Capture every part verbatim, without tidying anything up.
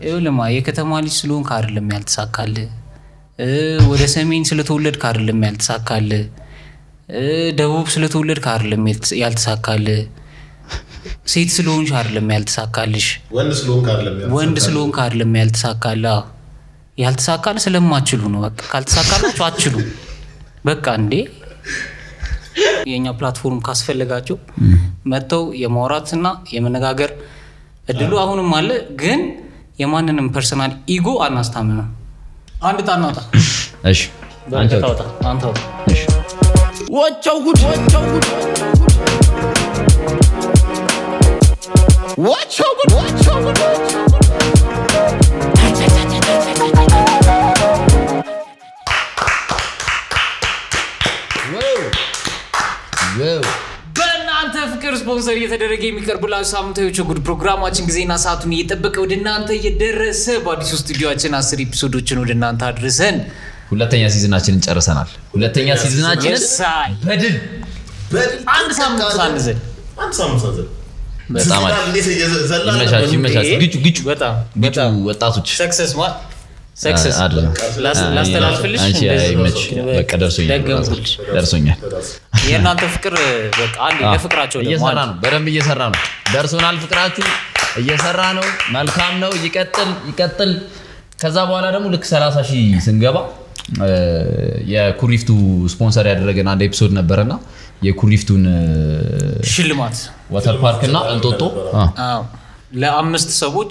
ይኸውልማ የከተማ ልጅ ስለሆንክ አይደለም ያልተሳካል ወደ ሰሜን ስለተወለድክ አይደለም ያልተሳካል ደቡብ ስለተወለድክ አይደለም ያልተሳካል ሴት ስለሆንሽ አይደለም ያልተሳካልሽ ወንድ ስለሆንክ አይደለም ያልተሳካል ወንድ ስለሆንክ አይደለም ያልተሳካል ያልተሳካል ስለማትችሉ ነው በቃ ካልተሳካላችሁ አትችሉ በቃ እንዴ የኛ ፕላትፎርም ካስፈልጋችሁ መተው የማውራትና የመነጋገር እድሉ አሁንም አለ ግን የማንንም ፐርሰናል ኢጎ አናስታምነው አንድ ታናውጣ እሺ አንተ ታውጣ አንተ ታውጣ እሺ ወጣው ጉድ ወጣው ጉድ ወጣው ጉድ ወጣው ጉድ ዋው በእናንተ ፍቅር ስፖንሰር እየተደረገ የሚቀርብላችሁ ሳምንታዊ ጉድ ፕሮግራማችን ጊዜና ሰዓቱን እየጠበቀ ወደ እናንተ እየደረሰ በአዲሱ ስቱዲዮአችን አስር ኤፒሶዶችን ወደ እናንተ አድርሰን ሁለተኛ ሲዝናችንን ጨርሰናል ሁለተኛ ሲዝናችንን በድል በድል አንድ ሳምንት ሳንዘል አንድ ሳምንት ሳንዘል በጣም ይመቻች ይመቻች ግጭ ግጭ በጣም ግጭ ወጣቶች ሰክሰስ ማ ሰክሰስ ላስተላልፍልሽ አንቺ አይመች በቃ ደርሶኛል ደርሶኛል የእናንተ ፍቅር በቃ አንዴ ለፍቅራቸው እየሰራ ነው በደንብ እየሰራ ነው ደርሶናል ፍቅራችሁ እየሰራ ነው መልካም ነው ይቀጥል ይቀጥል ከዛ በኋላ ደግሞ ልክ ሰላሳ ሺህ ስንገባ የኩሪፍቱ ስፖንሰር ያደረገን አንድ ኤፒሶድ ነበርና የኩሪፍቱን ሽልማት ዋተር ፓርክና እንጦጦ አዎ ለአምስት ሰዎች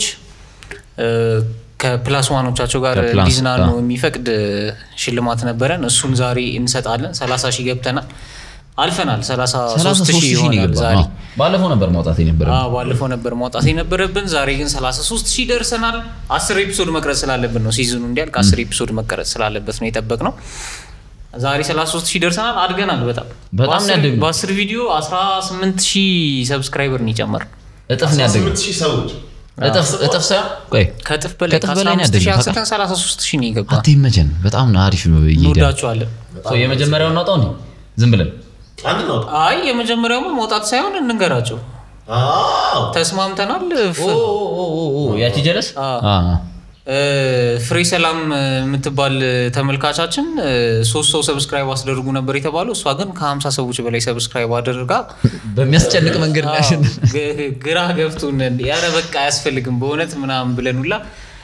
ከፕላስ ዋኖቻቸው ጋር ዲዝናኑ የሚፈቅድ ሽልማት ነበረን እሱን ዛሬ እንሰጣለን ሰላሳ ሺህ ገብተናል አልፈናል ሰላሳ ሶስት ሺህ ይሆናል ዛሬ ባለፈው ነበር ማውጣት የነበረብን አዎ ባለፈው ነበር ማውጣት የነበረብን ዛሬ ግን ሰላሳ ሶስት ሺህ ደርሰናል አስር ኤፒሶድ መቅረጽ ስላለብን ነው ሲዝኑ እንዲያልቅ አስር ኤፒሶድ መቅረጽ ስላለበት ነው የጠበቅነው ዛሬ ሰላሳ ሶስት ሺህ ደርሰናል አድገናል በጣም በጣም ያደግ በአስር ቪዲዮ አስራ ስምንት ሺህ ሰብስክራይበር ነው የጨመረው እጥፍ ነው ያደግ ስምንት ሺህ ሰዎች እጥፍ እጥፍ ሳይሆን ቆይ ከጥፍ በላይ ከአስራ ሺህ አንስተን ሰላሳ ሶስት ሺህ ነው የገባው አትይመቸን በጣም ነው አሪፍ ነው ይሄ እንወዳችኋለን ሶ የመጀመሪያው እናውጣው ነው ዝም ብለን አንድ ነው አይ የመጀመሪያው መውጣት ሳይሆን እንንገራቸው አዎ ተስማምተናል ኦ ኦ ኦ ያቺ ጀለስ አ ፍሬ ሰላም የምትባል ተመልካቻችን ሶስት ሰው ሰብስክራይብ አስደርጉ ነበር የተባለው እሷ ግን ከ50 ሰዎች በላይ ሰብስክራይብ አድርጋ በሚያስጨንቅ መንገድ ያሽን ግራ ገብቶን ያረ በቃ ያስፈልግም በእውነት ምናምን ብለንውላ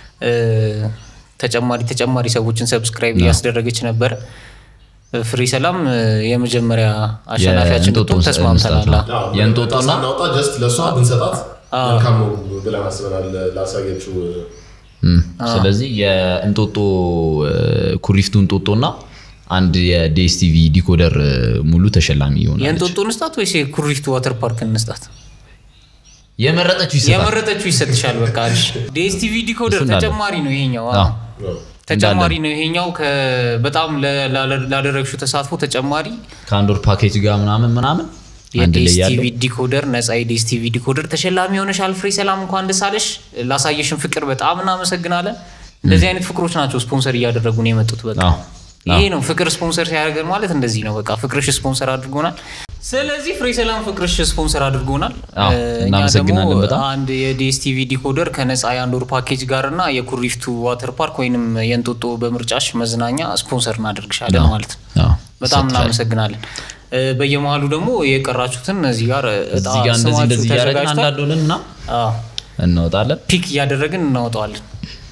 ተጨማሪ ተጨማሪ ሰዎችን ሰብስክራይብ ያስደረገች ነበር ፍሬ ሰላም የመጀመሪያ አሸናፊያችን ነው ተስማምተናል የእንጦጦና እናውጣ ጀስት ለሷ ብንሰጣት መልካም ነው ብለን አስበናል ላሳየችው ስለዚህ የእንጦጦ ኩሪፍቱ እንጦጦና አንድ የዲኤስቲቪ ዲኮደር ሙሉ ተሸላሚ ይሆናል የእንጦጦ ንስጣት ወይስ የኩሪፍቱ ዋተር ፓርክ ንስጣት የመረጠችው ይሰጣል የመረጠችው ይሰጥሻል በቃ ዲኤስቲቪ ዲኮደር ተጨማሪ ነው ይሄኛው ተጨማሪ ነው ይሄኛው በጣም ላደረግሽው ተሳትፎ ተጨማሪ ካንዶር ፓኬጅ ጋር ምናምን ምናምን የዲኤስቲቪ ዲኮደር ነፃ የዲኤስቲቪ ዲኮደር ተሸላሚ ሆነሽ አልፍሬ ሰላም እንኳን ደስ አለሽ ላሳየሽን ፍቅር በጣም እናመሰግናለን እንደዚህ አይነት ፍቅሮች ናቸው ስፖንሰር እያደረጉ ነው የመጡት በቃ ይሄ ነው ፍቅር ስፖንሰር ሲያደርገን ማለት እንደዚህ ነው በቃ ፍቅርሽ ስፖንሰር አድርጎናል ስለዚህ ፍሬ ሰላም ፍቅርሽ ስፖንሰር አድርጎናል እናመሰግናለን በጣም አንድ የዲኤስቲቪ ዲኮደር ከነፃ የአንዶር ፓኬጅ ጋርና የኩሪፍቱ ዋተር ፓርክ ወይንም የእንጦጦ በምርጫሽ መዝናኛ ስፖንሰር እናደርግሻለን ማለት ነው በጣም እናመሰግናለን በየመሃሉ ደግሞ የቀራችሁትን እዚህ ጋር እዚህ ጋር እንደዚህ እንደዚህ ያደረግን አንዳንዶንና አዎ እናወጣለን ፒክ ያደረግን እናወጣዋለን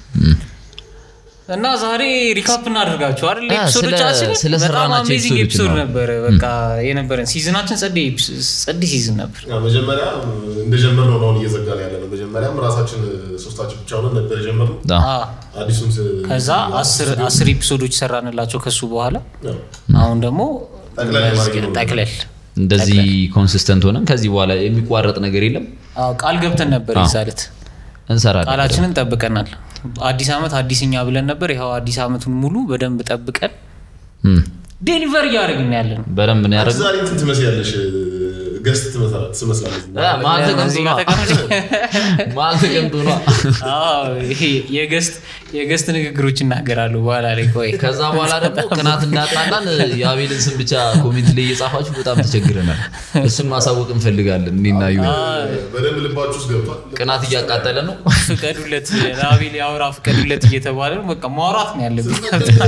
እና ዛሬ ሪካፕ እናደርጋችሁ አይደል ኤፒሶዶቻችን ስለሰራናቸው ኤፒሶድ ነበር በቃ የነበረን ሲዝናችን ጸዲ ጸዲ ሲዝን ነበር መጀመሪያ እንደጀመርነው ነው እየዘጋን ያለ ነው መጀመሪያም ራሳችን ሶስታችን ብቻ ሆነን ነበር የጀመርነው አዎ አዲሱን ከዛ አስር አስር ኤፒሶዶች ሰራንላቸው ከሱ በኋላ አሁን ደግሞ ጠቅለል እንደዚህ ኮንሲስተንት ሆነን ከዚህ በኋላ የሚቋረጥ ነገር የለም አዎ ቃል ገብተን ነበር ይዛለት እንሰራለን ቃላችንን ጠብቀናል አዲስ አመት አዲስኛ ብለን ነበር ይሄው አዲስ አመቱን ሙሉ በደንብ ጠብቀን ዴሊቨር ያደርግን ያለን በደንብ ነው ያደርግ ዛሬ እንትን ትመስያለሽ ገስት ትመስላለህ ማል ተቀምጦ ማል ተቀምጦ ነው አዎ ይሄ የገስት የገስት ንግግሮች እናገራሉ በኋላ ላይ ቆይ ከዛ በኋላ ደግሞ ቅናት እንዳጣላን የአቤልን ስም ብቻ ኮሜንት ላይ እየጻፋችሁ በጣም ተቸግረናል እሱን ማሳወቅ እንፈልጋለን እኔና ዩ በደንብ ልባችሁ ውስጥ ገብቷል ቅናት እያቃጠለ ነው ፍቀዱለት አቤል ያወራ ፍቀዱለት እየተባለ ነው በቃ ማውራት ነው ያለበት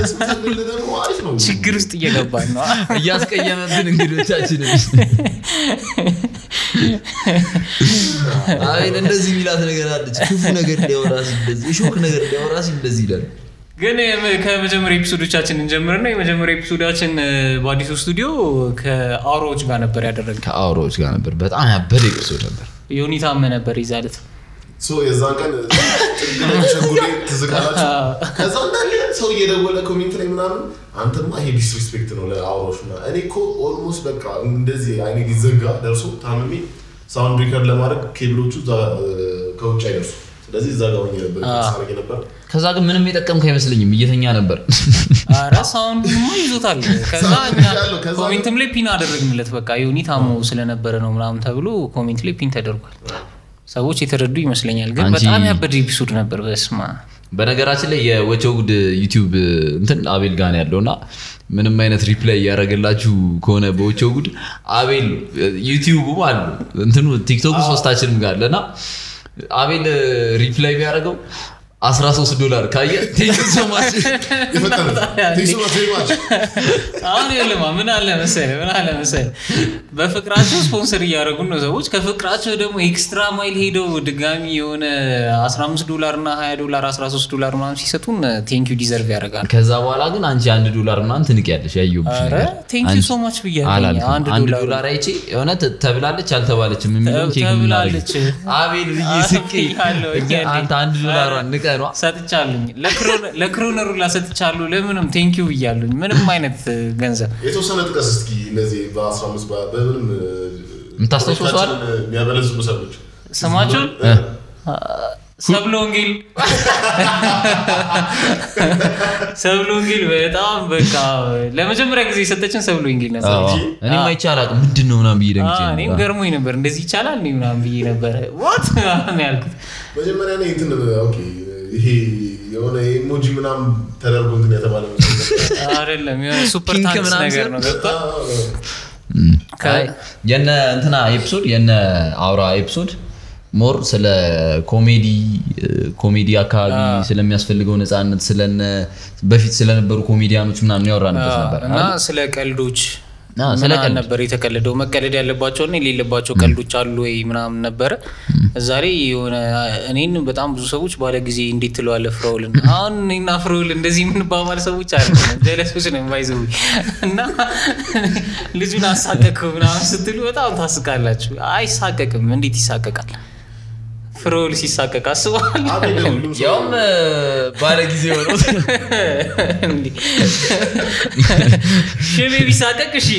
ችግር ውስጥ እየገባን ነው እያስቀየመብን እንግዶቻችን አቤል እንደዚህ ሚላት ነገር አለች ክፉ ነገር ሊያወራስ እንደዚህ ሾክ ነገር ሊያወራስ እንደዚህ ይላል ግን ከመጀመሪያ ኤፒሶዶቻችን እንጀምርና የመጀመሪያ ኤፒሶዳችን በአዲሱ ስቱዲዮ ከአውሮዎች ጋር ነበር ያደረግነው ከአውሮዎች ጋር ነበር በጣም ያበደ ኤፒሶድ ነበር ዮኒታም ነበር ይዛለት ሶ የዛን ቀን ጥግነ ሸጉሌ ትዝቃላችሁ ከዛ እንዳለ ሰው እየደወለ ኮሜንት ላይ ምናምን አንተማ ይሄ ዲስሪስፔክት ነው ለአውሮሽና እኔ እኮ ኦልሞስት በቃ እንደዚህ አይኔ ሊዘጋ ደርሶ ታምሜ ሳውንድ ሪከርድ ለማድረግ ኬብሎቹ ከውጭ አይደርሱ ስለዚህ እዛ ጋር ሆኜ ነበር ሳረግ ነበር ከዛ ግን ምንም የጠቀምክ አይመስልኝም እየተኛ ነበር አራ ሳውንዱማ ይዞታል ከዛ እኛ ኮሜንትም ላይ ፒን አደረግንለት በቃ ዮኒታሙ ስለነበረ ነው ምናምን ተብሎ ኮሜንት ላይ ፒን ተደርጓል ሰዎች የተረዱ ይመስለኛል ግን በጣም ያበደ ኤፒሶድ ነበር በስማ በነገራችን ላይ የወቸው ጉድ ዩቲዩብ እንትን አቤል ጋር ያለውና ምንም አይነት ሪፕላይ ያረጋላችሁ ከሆነ በወቸው ጉድ አቤል ዩቲዩቡ ማለት እንትኑ ቲክቶክ ሶስታችንም ጋር አለና አቤል ሪፕላይ ቢያረጋው አስራ ሶስት ዶላር ካየ ቴንክ ዩ ሶ ማች ቴንክ ዩ ሶ ማች አሁን የለማ ምን አለ መሰለ ምን አለ መሰለ በፍቅራቸው ስፖንሰር ያደረጉን ነው ሰዎች ከፍቅራቸው ደግሞ ኤክስትራ ማይል ሄደው ድጋሚ የሆነ አስራ አምስት ዶላር እና ሃያ ዶላር አስራ ሶስት ዶላር ምናምን ሲሰጡን ቴንክ ዩ ዲዘርቭ ያደርጋል ከዛ በኋላ ግን አንቺ አንድ ዶላር ምናምን ትንቂያለሽ ያየሁብሽ አረ ቴንክ ዩ ሶ ማች ብያለሁ አንድ ዶላር አይቼ የሆነ ተብላለች አልተባለችም የሚለው ቼክ ምናለች አቤል ብዬ ስቄ አንተ አንድ ዶላር ንቀ ነው ሰጥቻለኝ ለክሮነሩ ላሰጥቻለሁ ለምንም ቴንክ ዩ ብያለሁ ምንም አይነት ገንዘብ የተወሰነ ጥቀስ እስኪ እነዚህ በአስራ አምስት በምንም ምታስተውሰዋል የሚያበለጽጉ ሰዎች ስማቸው ሰብሎንጊል ሰብሎንጊል በጣም በቃ ለመጀመሪያ ጊዜ ሰጠችን ሰብሎንጊል ነበር እኔም አይቻላል ምንድነው ምናምን ብዬ ደምጬ አዎ እኔም ገርሞኝ ነበር እንደዚህ ይቻላል እንዴ ምናምን ብዬ ነበር ዋት ነው ያልኩት መጀመሪያ ላይ እንትን ኦኬ ይሄ የሆነ ኢሞጂ ምናምን ተደርጎ እንትን የተባለ ነው አይደለም የሆነ ሱፐር ታንክስ ነገር ነው ገባ ካይ የነ እንትና ኤፒሶድ የነ አውራ ኤፒሶድ ሞር ስለ ኮሜዲ ኮሜዲ አካባቢ ስለሚያስፈልገው ነፃነት ስለነ በፊት ስለነበሩ ኮሜዲያኖች ምናምን ያወራንበት ነበር እና ስለ ቀልዶች ስለ ቀልድ ነበር የተቀለደው መቀለድ ያለባቸው እና የሌለባቸው ቀልዶች አሉ ወይ ምናምን ነበር ዛሬ የሆነ እኔን በጣም ብዙ ሰዎች ባለ ጊዜ እንዴት ትለዋለህ ፍራውልን አሁን እኔና ፍራውል እንደዚህ ምን ባባል ሰዎች አይደለም ጀለሶች ነው ባይዘው እና ልጁን አሳቀቀው ምናምን ስትሉ በጣም ታስቃላችሁ አይሳቀቅም እንዴት ይሳቀቃል ፍራውል ሲሳቀቅ አስባል ያውም ባለ ጊዜ ሆኖ እንዴ ሸቤ ቢሳቀቅ እሺ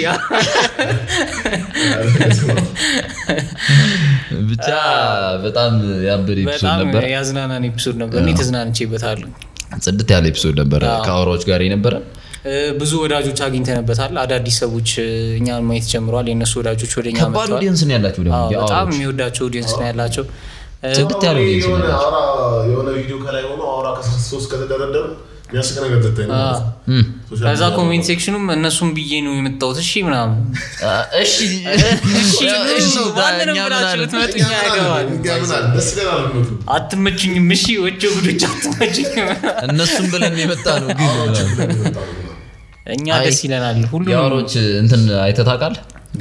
ብቻ በጣም ያበደ ኤፒሶድ ነበር በጣም ያዝናናን ኤፒሶድ ነበር እኔ ተዝናንቼበታለሁ ጽድት ያለ ኤፒሶድ ነበር ከአውሮዎች ጋር የነበረ ብዙ ወዳጆች አግኝተንበታል አዳዲስ ሰዎች እኛን ማየት ጀምሯል የነሱ ወዳጆች ወደኛ መጥተዋል ከባድ ኦዲየንስ ነው ያላችሁ ደግሞ በጣም የሚወዳቸው ኦዲየንስ ነው ያላቸው ጽድት ያለ ኦዲየንስ ነው አውራ የሆነ ቪዲዮ ከላይ ሆኖ አውራ ከሶስት ከተደረደሩ የሚያስቅ ነገር ተተኝ ከዛ ኮሜንት ሴክሽኑም እነሱም ብዬ ነው የመጣሁት እሺ ምናምን እሺ እሺ እሺ ባንንም ብላችሁ ትመጡኛ ያገባል ይገርማል ደስ ይላል ነው አትመችኝም እሺ ወጭ ጉዶች አትመችኝም እነሱም ብለን የመጣ ነው ግን እኛ ደስ ይለናል ሁሉ ያወሮች እንትን አይተታቃል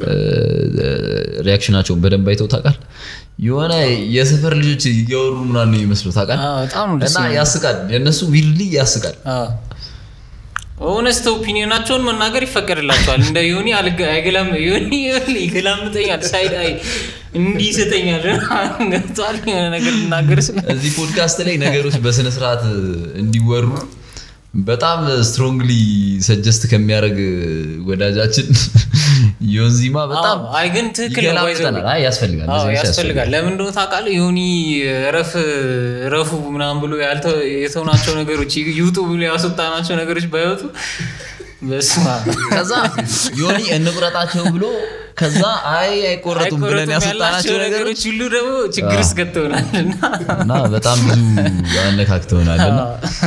ሪአክሽናቸው በደንብ አይተው ታቃል የሆነ የሰፈር ልጆች እያወሩ ምናምን ነው የሚመስለው ታቃል አዎ በጣም ነው ደስ እና ያስቃል የነሱ ዊሊ ያስቃል አዎ ኦነስት ኦፒኒዮናቸውን መናገር ይፈቀድላቸዋል እንደ ዮኒ አይገላም ዮኒ ይገላምጠኛል ሳይድ አይ እንዲ ይሰጠኛል ገጣል የሆነ ነገር እናገር እዚህ ፖድካስት ላይ ነገሮች በስነ ስርዓት እንዲወሩ በጣም ስትሮንግሊ ሰጀስት ከሚያደርግ ወዳጃችን ዮንዚማ በጣም አይ ግን ትክክል ነው ይገላምጠናል አይ ያስፈልጋል አዎ ያስፈልጋል ለምን እንደሆነ ታውቃለህ ዮኒ ረፍ ረፉ ምናምን ብሎ ያልተው የተውናቸው ነገሮች ዩቲዩብ ላይ ያስወጣናቸው ነገሮች ባይወጡ በስማ ከዛ ዮኒ እንቁረጣቸው ብሎ ከዛ አይ አይቆረጡም ብለን ያስጣናቸው ነገሮች ሁሉ ደግሞ ችግር ውስጥ ከተውናልና እና በጣም ብዙ ያነካክተውናልና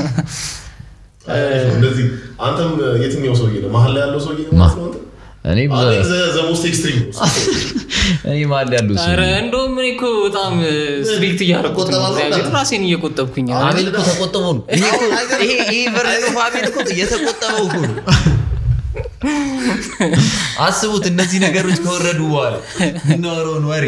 እንደዚህ አንተም የትኛው ሰውዬ ነው መሀል ላይ ያለው ሰውዬ ነው ማለት ነው እኔ ዘ ሞስት ኤክስትሪም እኔ መሀል ያለው ሰው አረ እንደው ምን እኮ በጣም ስትሪክት እያደረኩት ነው ራሴን እየቆጠብኩኝ ነው አቤል እኮ ተቆጥበው ነው ይሄ እኮ ይሄ ይሄ ቨርዥን ኦፍ አቤል እኮ እየተቆጠበው እኮ ነው አስቡት እነዚህ ነገሮች ከወረዱ በኋላ እናወራውን ወሬ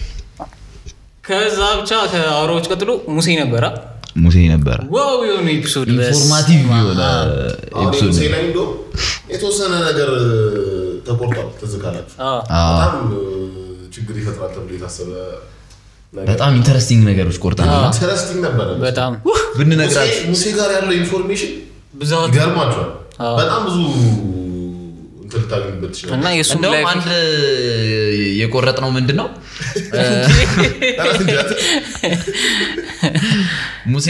ከዛ ብቻ ከአውራዎች ቀጥሎ ሙሴ ነበራ ሙሴ ነበር ዋው የሆነ ኤፒሶድ ኢንፎርማቲቭ የሆነ ኤፒሶድ ሙሴ ላይ እንደው የተወሰነ ነገር ተቆርጧል ተዝካላችሁ በጣም ችግር ይፈጥራል ተብሎ የታሰበ በጣም ኢንተረስቲንግ ነገሮች ቆርጠናል ኢንተረስቲንግ ነበር በጣም ብንነግራችሁ ሙሴ ጋር ያለው ኢንፎርሜሽን ብዛት ይገርማችኋል በጣም ብዙ እንተልታግንበት ይችላል እና የሱ ላይ አንድ የቆረጥነው ምንድነው ሙሴ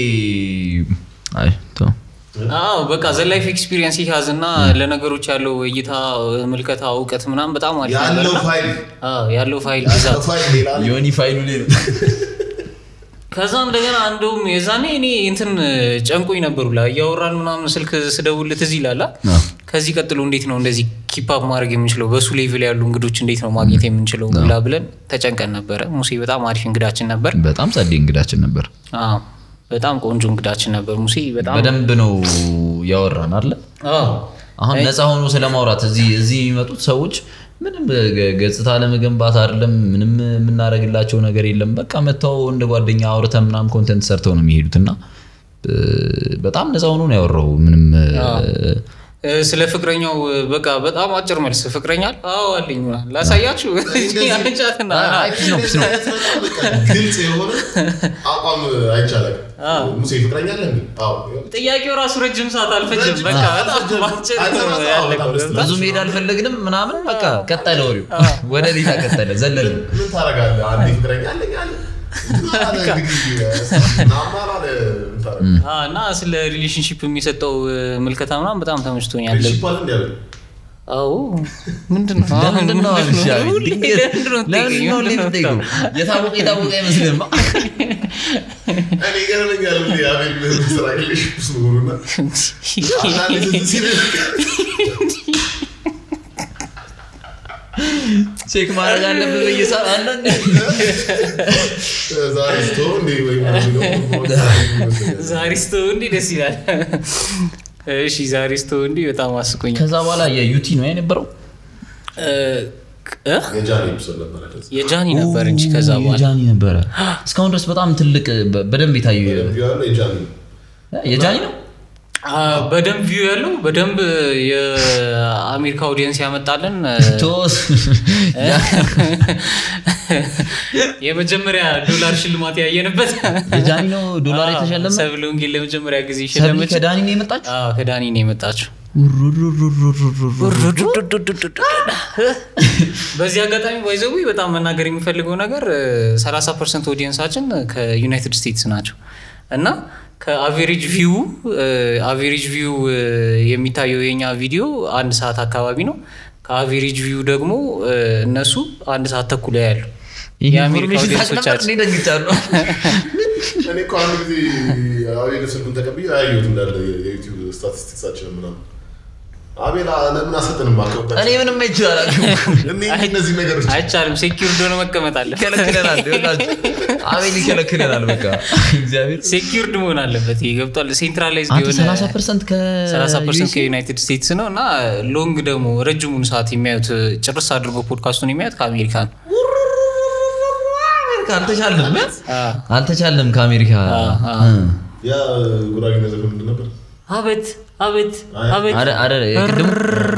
አይ ቶ አዎ በቃ ዘ ላይፍ ኤክስፒሪየንስ ይያዝና ለነገሮች ያለው እይታ መልከታ ዕውቀት ምናምን በጣም አሪፍ ነበር ያለው ፋይል አዎ ያለው ፋይል ብዛት ዮኒ ፋይሉ ላይ ከዛ እንደገና አንዱም የዛኔ እኔ እንትን ጨንቆኝ ነበርላ ያወራን ምናምን ስልክ ስደውልት እዚህ ይላል ከዚህ ቀጥሎ እንዴት ነው እንደዚህ ኪፕ አፕ ማድረግ የምንችለው በሱ ሌቭል ያሉ እንግዶች እንዴት ነው ማግኘት የምንችለው ብላ ብለን ተጨንቀን ነበር ሙሴ በጣም አሪፍ እንግዳችን ነበር በጣም ጸዴ እንግዳችን ነበር አዎ በጣም ቆንጆ እንግዳችን ነበር ሙሴ በጣም በደንብ ነው ያወራን አይደል አዎ አሁን ነፃ ሆኖ ስለማውራት እዚህ እዚህ የሚመጡት ሰዎች ምንም ገጽታ ለመገንባት አይደለም ምንም የምናረግላቸው ነገር የለም በቃ መተው እንደ ጓደኛ አውርተን ምናም ኮንቴንት ሰርተው ነው የሚሄዱትና በጣም ነፃ ሆኖ ነው ያወራው ምንም ስለ ፍቅረኛው በቃ በጣም አጭር መልስ ፍቅረኛል አዎ አለኝ ላሳያችሁ ያንቻትና አይፒስ ነው ፒስ ነው ግልጽ የሆነ አቋም አይቻለም ሙሴ ፍቅረኛ አለ እንዴ አዎ ጥያቄው ራሱ ረጅም ሰዓት አልፈጀም በቃ በጣም አጭር ያለቀው ብዙ ሜዳ አልፈለግንም ምናምን በቃ ቀጠለ ወሬው ወደ ሌላ ቀጠለ ዘለለ ምን ታረጋለህ አንዴ ፍቅረኛ አለኝ አለ እና ስለ ሪሌሽንሺፕ የሚሰጠው መልከታ ምናምን በጣም ተመችቶኛል አዎ ምንድነው ለምንድነው አልሻይ ለምንድነው ለምንድነው የታወቀ የታወቀ አይመስልም እኔ ገርመኛል እንዴ አቤል በስራ ሪሌሽንሺፕ ስለሆነና አናሊሲስ ሲል ቼክ ማድረግ አለብህ በየሰዓት አንዳንድ ዛሪስቶ እንዴ ወይ ነው ዛሪስቶ እንዴ ደስ ይላል እሺ ዛሪስቶ እንዴ በጣም አስቆኛል ከዛ በኋላ የዩቲ ነው የነበረው እ የጃኒ ኤፒሶድ ነበር የጃኒ ነበር እንጂ ከዛ በኋላ የጃኒ ነበር እስካሁን ድረስ በጣም ትልቅ በደንብ የታየው የጃኒ የጃኒ ነው በደንብ ቪው ያለው በደንብ የአሜሪካ ኦዲየንስ ያመጣልን ቶስ የመጀመሪያ ዶላር ሽልማት ያየንበት የጃኒ ነው ዶላር የተሸለመ ሰብሎንግ ለመጀመሪያ ጊዜ ሽልማት ከዳኒ ነው የመጣችው አዎ ከዳኒ ነው የመጣችው በዚህ አጋጣሚ ባይዘው በጣም መናገር የሚፈልገው ነገር ሰላሳ ፐርሰንት ኦዲየንሳችን ከዩናይትድ ስቴትስ ናቸው እና ከአቨሬጅ ቪው አቨሬጅ ቪው የሚታየው የኛ ቪዲዮ አንድ ሰዓት አካባቢ ነው ከአቨሬጅ ቪው ደግሞ እነሱ አንድ ሰዓት ተኩል ያያሉ የአሜሪካ ኦዲየንሶቻችን እኔ ደግቻለሁ እኔ እኮ አንድ ጊዜ አቤል ስልኩን ተቀብዬ አየሁት እንዳለ የዩቲዩብ ስታቲስቲክሳችን ምናምን አቤል ለምን አሰጥንም አከውታ እኔ ምንም አይቻላል እኔ እነዚህ ነገሮች አይቻልም ሴኩሪቲ ሆኖ መቀመጥ አለ ከለከለናል ይወጣችሁ አቤል ይከለከለናል በቃ እግዚአብሔር ሴኩሪቲ መሆን አለበት ይገብጣል ሴንትራላይዝድ የሆነ ሰላሳ ፐርሰንት ከ ሰላሳ ፐርሰንት ከዩናይትድ ስቴትስ ነውና ሎንግ ደግሞ ረጅሙን ሰዓት የሚያዩት ጭርስ አድርጎ ፖድካስቱን የሚያዩት ከአሜሪካ ነው አሜሪካ አልተቻለም አልተቻለም ከአሜሪካ ያ ጉራጌ ነገር ምንድን ነበር አቤት አቤት አቤት አረ አረ ቅድም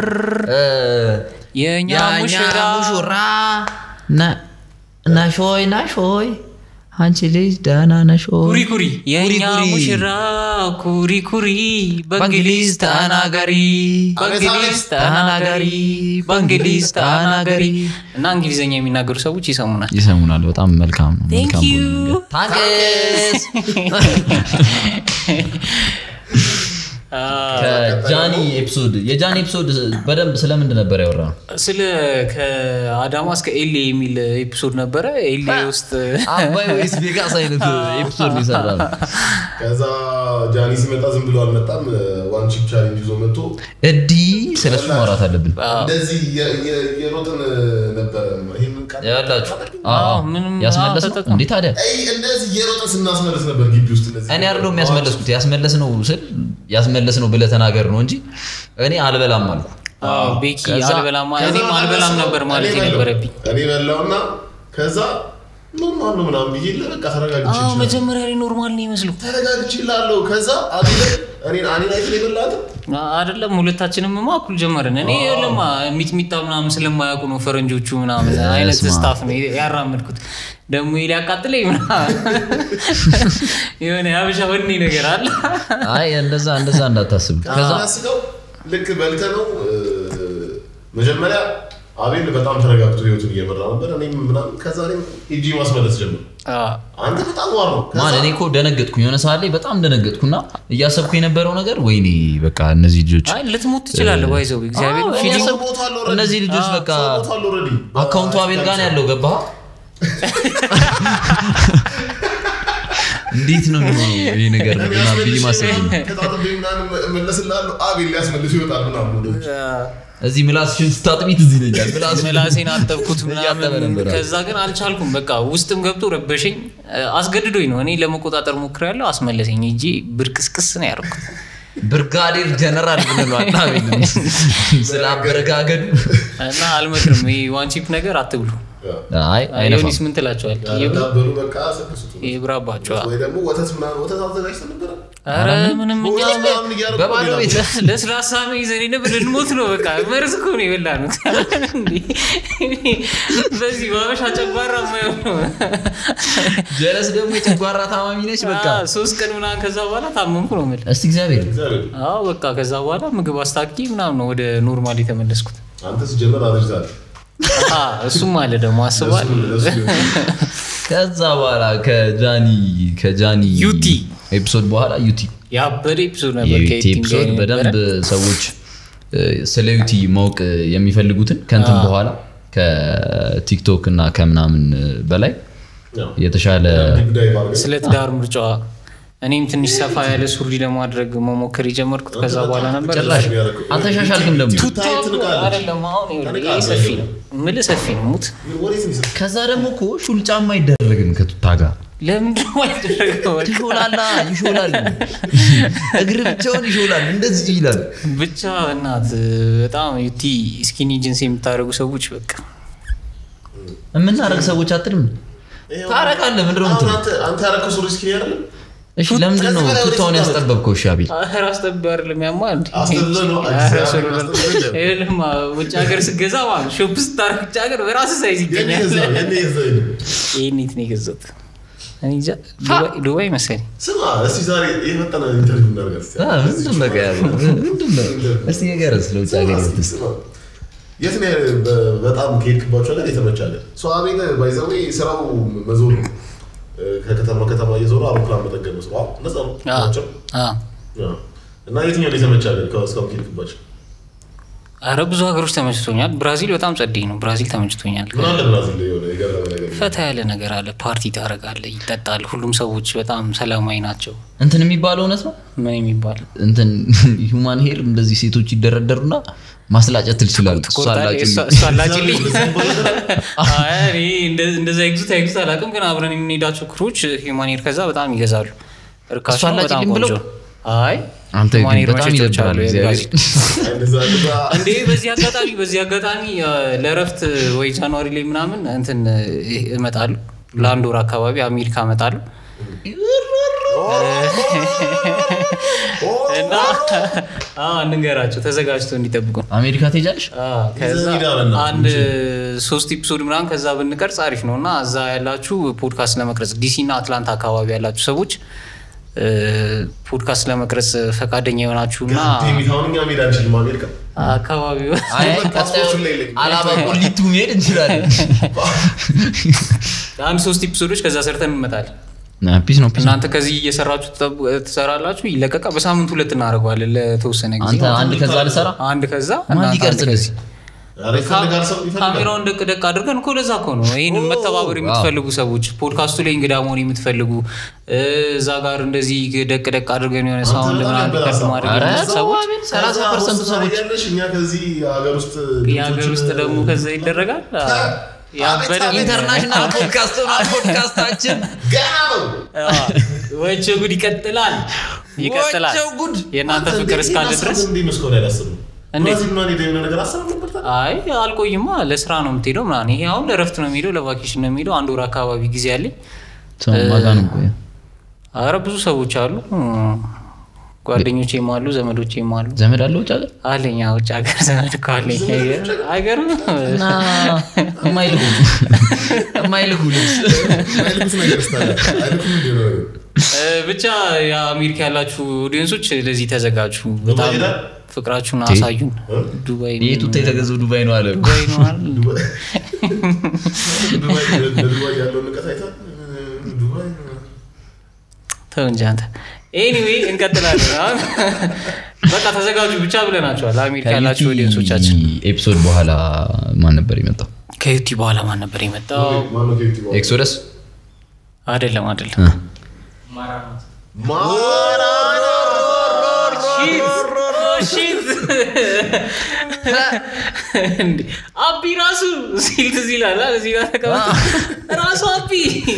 የኛ ሙሽራ ሙሽራ ና ናሾይ ናሾይ አንቺ ልጅ ዳና ናሾይ ኩሪ ኩሪ የኛ ሙሽራ ኩሪ ኩሪ በእንግሊዝ ተናጋሪ በእንግሊዝ ተናጋሪ በእንግሊዝ ተናጋሪ እና እንግሊዘኛ የሚናገሩ ሰዎች ይሰሙናል ይሰሙናል በጣም መልካም ነው መልካም ነው ታንክስ ጃኒ ኤፒሶድ የጃኒ ኤፒሶድ በደንብ ስለምንድን ነበር ያወራው? ስለ ከአዳማ እስከ ኤሌ የሚል ኤፒሶድ ነበረ። ኤሌ ውስጥ አባይ ወይስ ቬጋስ አይነት ኤፒሶድ ነው ይሰራል። ከዛ ጃኒ ሲመጣ ዝም ብሎ አልመጣም። ዋን ቺፕ ቻሌንጅ ይዞ መጥቶ እዲ ስለሱ ማውራት አለብን። እንደዚህ የሮጥን ነበር ይሄንን ቃል ያላችሁ አዎ ምንም ያስመለስ እንዴ ታዲያ አይ እንደዚህ የሮጥን ስናስመለስ ነበር ግቢ ውስጥ እንደዚህ እኔ አይደለም ያስመለስኩት ያስመለስ ነው ስል ያስመለስ ነው ብለህ ተናገር ነው እንጂ እኔ አልበላም አልኩ። አዎ ቤኪ አልበላም እኔም አልበላም ነበር ማለት ነበረብኝ። እኔ በላውና ከዛ ኖርማል ነው ምናምን ብዬ ለበቃ ተረጋግቼ አዎ መጀመሪያ ላይ ኖርማል ነው ይመስሉ ተረጋግቼ ይላለው። ከዛ አዲለ እኔ አኔ ላይ ስለበላት አይደለም ሁለታችንም ማኩል ጀመረን። እኔ ለማ ሚጥሚጣ ምናምን ስለማያውቁ ነው ፈረንጆቹ ምናምን አይነት ስታፍ ነው ያራመድኩት። ደሞ ይላቃጥለኝ ምናምን የሆነ ያብሻ ወኔ ነገር አለ። አይ እንደዛ እንደዛ እንዳታስብ። ከዛ አስቀው ልክ በልተ ነው መጀመሪያ አቤል በጣም ተረጋግቶ ህይወቱን እየመራ ነበር። እኔም ምናምን ከዛ እኔም ሂጂ ማስመለስ ጀመረ። አዎ አንተ በጣም ዋር ነው ማን እኔ እኮ ደነገጥኩኝ። የሆነ ሰዓት ላይ በጣም ደነገጥኩና እያሰብኩ የነበረው ነገር ወይኔ በቃ እነዚህ ልጆች አይ ልትሞት ትችላለህ ባይዘው እግዚአብሔር ፊሊንግ እነዚህ ልጆች በቃ አካውንቱ አቤል ጋር ያለው ገባ እንዴት ነው ነው ይሄ ነገር እና ቢሊ ማሰብ ከታተብ ምናምን መለስላለሁ አቤል ሊያስመልስ ይወጣል ምናምን እዚህ ምላስሽን ስታጥቢት እዚህ ይለኛል ምላስ ምላሴን አጠብኩት ምናምን ከዛ ግን አልቻልኩም። በቃ ውስጥም ገብቶ ረበሸኝ አስገድዶኝ ነው እኔ ለመቆጣጠር ሞክሬያለሁ አስመለሰኝ እንጂ ብርቅስቅስ ነው ያደረኩት። ብርጋዴር ጀነራል ብለዋል አቤል ስላበረጋገዱ እና አልመክርም። ይሄ ዋን ቺፕ ነገር አትብሉ። አይ አይነፋ ዮኒስ ምን ትላቸዋል? ይብሉ በቃ ሰክሱት ይብራባቸው ወይ ደግሞ ወተት ምናምን ወተት አዘጋጅተን ነበር። አረ ምንም እኛ በባዶ ቤት ለስላሳ ነው ይዘን ነበር ልንሞት ነው በቃ መርዝ እኮ ነው የበላነው እንዴ በዚህ ባበሻ ጨጓራ ማየው ጀለስ ደግሞ የጨጓራ ታማሚ ነች። በቃ ሶስት ቀን ምናምን ከዛ በኋላ ታመምኩ ነው ማለት እስቲ እግዚአብሔር አዎ በቃ ከዛ በኋላ ምግብ አስታኪ ምናምን ነው ወደ ኖርማል የተመለስኩት። አንተስ ጀመር አረጅታል አዎ እሱም አለ ደግሞ አስባል። ከዛ በኋላ ከጃኒ ከጃኒ ዩቲ ኤፒሶድ በኋላ ዩቲ ያበደ ኤፒሶድ ነበር። ኤፒሶድ በደንብ ሰዎች ስለ ዩቲ ማወቅ የሚፈልጉትን ከንተም በኋላ ከቲክቶክ እና ከምናምን በላይ የተሻለ ስለ ትዳር ምርጫዋ እኔም ትንሽ ሰፋ ያለ ሱሪ ለማድረግ መሞከር የጀመርኩት ከዛ በኋላ ነበር። አልተሻሻልክም ደግሞ አይደለም አሁን ይሄ ሰፊ ነው ምን ሰፊ ነው ሙት። ከዛ ደግሞ እኮ ሹል ጫማ አይደረግም ከቱታ ጋር ለምን ነው አይደረገው? ይሾላላ ይሾላል እግር ብቻውን ይሾላል እንደዚህ ይላል ብቻ እናት በጣም ዩቲ ስኪኒ ጂንስ የምታረጉ ሰዎች በቃ እምናረግ ሰዎች አትልም ታረቃለህ። ምንድን ነው አንተ አንተ ያረከው ሱሪ ስኪኒ አይደለም? እሺ ለምንድን ነው ቱታውን ያስጠበብከው? እሺ አቤል ራስ ጠብብ አይደለም ያማ እንዴ አስተለ ነው አይደለም ውጭ ሀገር ስገዛ ማለት ሾፕ ስታር ውጭ ሀገር በራስ ሳይዝ ይገኛል። የኔ የዘይ ይሄኒት ነው የገዛሁት እኔ እንጃ ዱባይ መሰለኝ። ስማ እስቲ ዛሬ የመጣና ኢንተርቪው እናደርጋለን። አዎ ምንድን ነው ጋር ምንድን ነው እስቲ የጋርስ ለውጭ ሀገር ይወጥስ የት ነው በጣም ከሄድክባቸው ነገር የተመቻለ ሰው አቤል ባይዘው ስራው መዞር ነው። ከከተማ ከተማ እየዞረ አውሮፕላን መጠገን ነው ስራው ነፃ ነው። አዎ እና የትኛው የተመቻለ ከስካው ከሄድክባቸው? አረ ብዙ ሀገሮች ተመችቶኛል። ብራዚል በጣም ጸዴ ነው። ብራዚል ተመችቶኛል። ምን አለ ብራዚል የሆነ የገረመ ነገር ፈታ ያለ ነገር አለ። ፓርቲ ታረጋለህ፣ ይጠጣል። ሁሉም ሰዎች በጣም ሰላማዊ ናቸው። እንትን የሚባለው እውነት ነው። ምን የሚባለው እንትን ሂውማን ሄር እንደዚህ ሴቶች ይደረደሩና ማስላጨት ትችላል። ሷላጭልኝ አይ እንደዛ ይግዙት አይግዙት አላውቅም፣ ግን አብረን የምንሄዳቸው ክሮች ሂውማን ሄር ከዛ በጣም ይገዛሉ። እርካሽ በጣም ቆንጆ። አይ አንተ በጣም ይለብራል እግዚአብሔር እንዴ። በዚህ አጋጣሚ በዚህ አጋጣሚ ለረፍት ወይ ጃንዋሪ ላይ ምናምን እንትን እመጣለሁ ለአንድ ወር አካባቢ አሜሪካ እመጣለሁ እና አዎ እንገራቸው ተዘጋጅተው እንዲጠብቁ። አሜሪካ ትሄጃለሽ? አዎ ከዛ አንድ ሶስት ኤፒሶድ ምናምን ከዛ ብንቀርጽ አሪፍ ነውና እዛ ያላችሁ ፖድካስት ለመቅረጽ ዲሲ እና አትላንታ አካባቢ ያላችሁ ሰዎች ፖድካስት ለመቅረጽ ፈቃደኛ የሆናችሁና ዲሚታውንኛ ሜዳችን ማሜሪካ አካባቢው አይ አላባ ፖሊቱ ሜድ እንችላለን። አንድ ሶስት ኤፒሶዶች ከዛ ሰርተን እንመጣለን። ፒስ ነው ፒስ እናንተ ከዚህ እየሰራችሁ ትሰራላችሁ ይለቀቃ በሳምንት ሁለት እናደርጋለን ለተወሰነ ጊዜ አንተ አንድ ከዛ ለሰራ አንድ ከዛ ማን ይቀርጽልህ ካሜራውን ደቅ ደቅ አድርገን እኮ ለዛ እኮ ነው ይሄንን መተባበር የምትፈልጉ ሰዎች ፖድካስቱ ላይ እንግዳ መሆን የምትፈልጉ እዛ ጋር እንደዚህ ደቅ ደቅ አድርገን የሆነ ሳውንድ ምናምን ከፍ ማድረግ ሰዎች ሰላሳ ፐርሰንት ሰዎች እኛ ከዚህ ሀገር ውስጥ የሀገር ውስጥ ደግሞ ከዛ ይደረጋል ያበደ ኢንተርናሽናል ፖድካስት ነው ፖድካስታችን ገና ነው ወጭ ጉድ ይቀጥላል ይቀጥላል የናንተ ፍቅር እስካለ ድረስ እንዴ መስኮት ያላሰቡ እንደዚህ ነው እኔ ደህና ነገር አሰብ ነበር አይ አልቆይማ ለስራ ነው የምትሄደው ማለት ይሄ አሁን ለረፍት ነው የሚሄደው ለቫኬሽን ነው የሚሄደው አንድ ወር አካባቢ ጊዜ አለኝ ሰው ማጋን ቆይ አረ ብዙ ሰዎች አሉ ጓደኞቼም አሉ ዘመዶቼም አሉ ዘመድ አለው ጫለ አለኝ አው ጫገ ዘመድ ካለኝ አይገርም እና ማይልኩ ማይልኩ ልብስ ማይልኩ ነገር ስታለ አይልኩም እንዴ ነው ብቻ የአሜሪካ ያላችሁ ኦዲየንሶች ለዚህ ተዘጋጁ በጣም ፍቅራችሁን አሳዩን ዱባይ የቱ ተገዘው ዱባይ ነው አለ ዱባይ ነው አለ ዱባይ ዱባይ ያለው ንቀት አይታ ዱባይ ተንጃንተ ኤኒዌይ እንቀጥላለን በቃ ተዘጋጁ ብቻ ብለናቸዋል አሜሪካ ያላችሁ ኦዲየንሶቻችን ኤፒሶድ በኋላ ማን ነበር የመጣው ከዩቲ በኋላ ማን ነበር የመጣው ማነው ከዩቲ በኋላ ኤክሶደስ አይደለም አይደለም ማራናታ ማራናታ ሺት እንዴ አቢ ራሱ ሲልት ሲላላ እዚህ ጋር ተቀመጠ ራሱ አቢ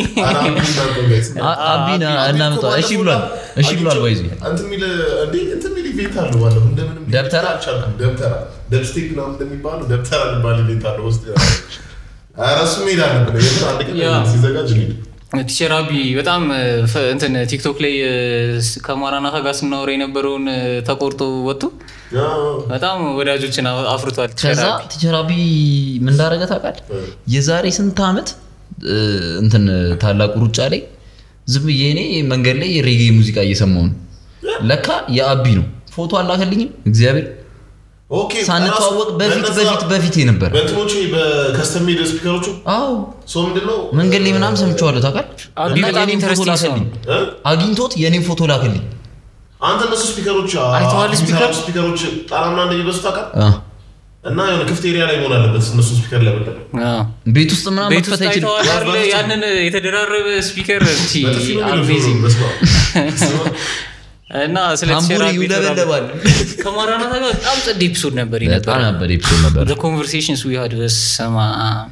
አቢና እናምጣ እሺ ብሏል እሺ ብሏል ወይዚ አንተ ሚል እንዴ እንት ሚል ኢቬንት አለው ባለው እንደምንም ደብተራ አልቻልኩም ደብተራ ደብስቲክ ነው እንደሚባለው ደብተራ የሚባል ኢቬንት አለው ውስጥ አራሱ ሜዳ ነበር የት አንድ ቀን ሲዘጋጅ ነው ቲቸር አቢ በጣም እንትን ቲክቶክ ላይ ከማራናታ ጋር ስናወራ የነበረውን ተቆርጦ ወጡ በጣም ወዳጆችን አፍርቷል ቲቸር አቢ ምን እንዳረገ ታውቃለህ የዛሬ ስንት አመት እንትን ታላቁ ሩጫ ላይ ዝም የኔ መንገድ ላይ ሬጌ ሙዚቃ እየሰማው ነው ለካ የአቢ ነው ፎቶ አላከልኝም እግዚአብሔር ኦኬ ሳንተዋወቅ በፊት በፊት በፊት ነበር በእንትኖቹ በከስተም ሜድ ስፒከሮቹ አዎ ሶ ምንድነው መንገድ ላይ ምናምን ሰምቻለሁ ታውቃለህ አቢ በጣም ኢንተረስቲንግ ነው አግኝቶት የኔን ፎቶ ላከልኝ አንተ እነሱ ስፒከሮች አይተዋል ስፒከር ስፒከሮች ጣራምና እንደሚበሱ ታውቃለህ እና የሆነ ክፍት ኤሪያ ላይ መሆን አለበት እነሱ ስፒከር ለበለበ አዎ ቤት ውስጥ ምናምን መክፈት አይችልም ያንን የተደራረበ ስፒከር እንጂ አሜዚንግ እና ስለተሰራ ይውለበለባል ከማራናታ ጋር በጣም ጸድ ኤፒሶድ ነበር በጣም ነበር ነበር ኤፒሶድ ነበር the conversations we had was sama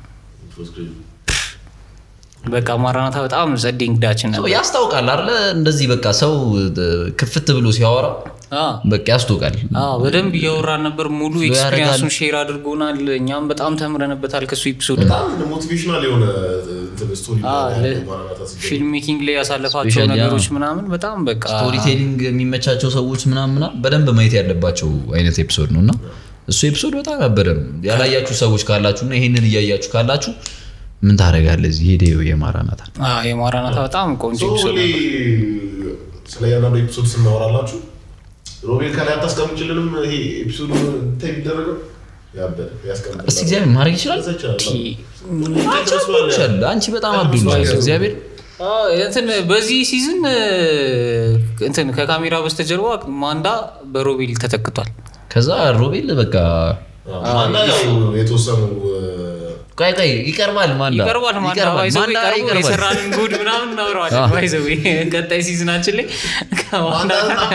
በቃ ማራናታ በጣም ጸድ እንግዳችን ነበር ያስታውቃል አይደል እንደዚህ በቃ ሰው ክፍት ብሎ ሲያወራ አዎ በቃ ያስታውቃል አዎ በደንብ ያወራን ነበር ሙሉ ኤክስፒሪየንሱን ሼር አድርጎናል እኛም በጣም ተምረንበታል ከሱ ኤፒሶድ በጣም ሞቲቬሽናል የሆነ ስቶሪ ፊልም ሜኪንግ ላይ ያሳለፋቸው ነገሮች ምናምን በጣም በቃ ስቶሪ ቴሊንግ የሚመቻቸው ሰዎች ምናምን በደንብ ማየት ያለባቸው አይነት ኤፒሶድ ነውና እሱ ኤፒሶድ በጣም ያበደ ነው ያላያችሁ ሰዎች ካላችሁና ይሄንን እያያችሁ ካላችሁ ምን ታረጋለህ እዚህ ሄደው የማራናታ አዎ የማራናታ በጣም ቆንጆ ኤፒሶድ ነው ስለያናው ኤፒሶድ ስናወራላችሁ ሮቤል ካለ አታስቀምጭልንም ይሄ ኤፒሶድ ታይ ቢደረገው ያበደ ያስቀምጣል እስቲ እግዚአብሔር ማድረግ ይችላል አንቺ በጣም አብዱላህ እግዚአብሔር አዎ እንትን በዚህ ሲዝን እንትን ከካሜራ በስተጀርባ ማንዳ በሮቤል ተተክቷል ከዛ ሮቤል በቃ ማንዳ ያው የተወሰኑ ቆይ ቆይ ይቀርባል ማንዳ ይቀርባል ማንዳ ማንዳ ይቀርባል የሰራልን ጉድ ምናምን እናወራዋለን ባይዘው ቀጣይ ሲዝናችን ላይ ከማንዳ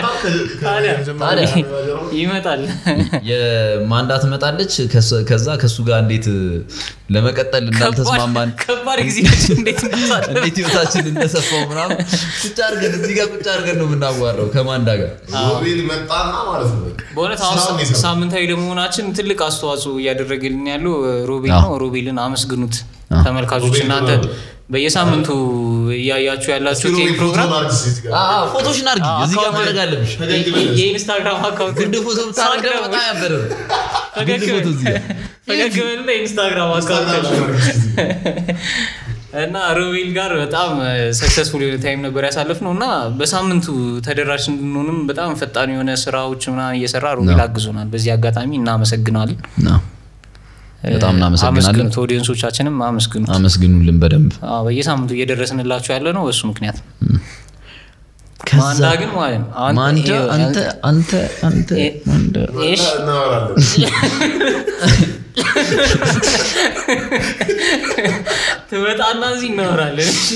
ይመጣል የማንዳ ትመጣለች ከዛ ከሱ ጋር እንዴት ለመቀጠል እንዳልተስማማን ከባድ ጊዜያችን እንዴት እንዳሳለፈ እንዴት ህይወታችን እንደሰፋው ምናምን ቁጭ አድርገን እዚህ ጋር ቁጭ አድርገን ነው የምናዋራው ከማንዳ ጋር ሮቤል መጣና ማለት ነው በእውነት አሁን ሳምንታዊ ለመሆናችን ትልቅ አስተዋጽኦ እያደረገልን ያለው ሮቤል ነው ሮቤልን አመስግኑት ተመልካቾች እናንተ በየሳምንቱ ያያችሁ ያላችሁ ቴክ ፕሮግራም አዎ ፎቶሽን አድርጊ እዚህ ጋር ማድረግ አለብሽ የኢንስታግራም አካውንት እንደ ፎቶ ታረጋ በጣም ያበረ ፈገግ ፎቶ እዚህ ፈገግ በልና ኢንስታግራም አካውንት እና ሮቤል ጋር በጣም ሰክሰስፉል የሆነ ታይም ነበር ያሳለፍነው እና በሳምንቱ ተደራሽ እንድንሆንም በጣም ፈጣን የሆነ ስራዎች ምናምን እየሰራ ሮቤል አግዞናል በዚህ አጋጣሚ እናመሰግናለን በጣም እናመሰግናለን አመስግኑት ኦዲየንሶቻችንም አመስግኑት አመስግኑልን በደንብ አዎ በየሳምንቱ እየደረስንላችሁ ያለ ነው እሱ ምክንያት ማንዳ ግን ማለት ነው ማንዳ አንተ አንተ አንተ ማንዳ እሺ እናወራለን ትመጣና እዚህ እናወራለን እሺ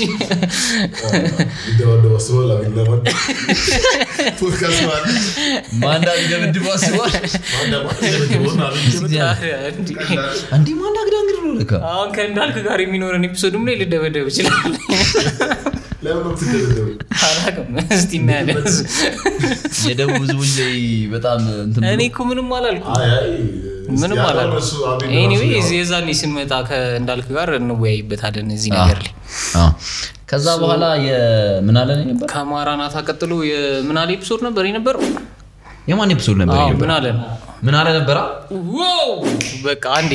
ይደወደው አስበው ለምን ፖድካስት ማለት ማንዳ ይደብድብ አስበው ማንዳ ማለት አንዲ ማንዳ ግዳንግር ነው ለካ አሁን ከእንዳልክ ጋር የሚኖረን ኤፒሶድም ላይ ልደበደብ ይችላል ለምን ነው ትደበደው አላውቅም እስቲ እናያለን የደቡብ ህዝቦች ላይ በጣም እንትን እኔ እኮ ምንም አላልኩም አይ አይ ምንም አላልኩም ኤኒዌይ የዛኔ ስንመጣ ከእንዳልክ ጋር እንወያይበታለን እዚህ ነገር ላይ አዎ ከዛ በኋላ የምን አለ ነበር ከማራናታ ቀጥሎ የምን አለ ኤፒሶድ ነበር የነበር የማን ኤፒሶድ ነበር አዎ ምን አለ ምን አለ ነበር ዋው በቃ አንዴ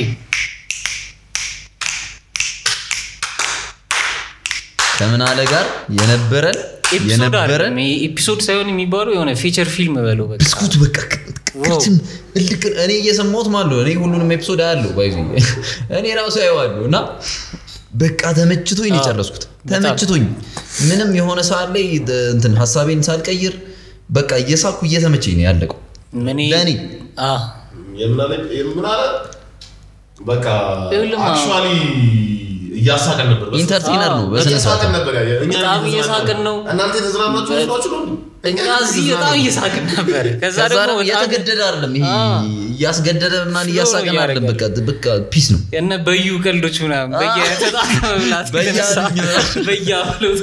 ከምን አለ ጋር የነበረን የነበረን ኤፒሶድ ሳይሆን የሚባለው የሆነ ፊቸር ፊልም በለው በቃ ብስኩት በቃ ቅርጽም እልክ እኔ እየሰማሁት ማለት ነው እኔ ሁሉንም ኤፒሶድ አያለሁ ባይዚ እኔ ራሱ አየዋለሁ እና በቃ ተመችቶኝ ነው የጨረስኩት ተመችቶኝ ምንም የሆነ ሰዓት ላይ እንትን ሐሳቤን ሳልቀይር በቃ እየሳኩ እየተመቸኝ ነው ያለቀው ምን ለኔ አ የምናለ የምናለ በቃ አክቹአሊ እያሳቀን ነበር ኢንተርቴይነር ነው በስነ ስርዓት ነበር እኛ እየሳቀን ነው እናንተ ተዝናናችሁ ነው እኛ እዚህ በጣም እየሳቅን ነበር ከዛ ደግሞ የተገደደ አይደለም ይሄ ያስገደደ ምናን እያሳቀን አይደለም በቃ በቃ ፒስ ነው የነ በዩ ቀልዶች ምናምን በየአይነት ተጣጣመላት በያሉት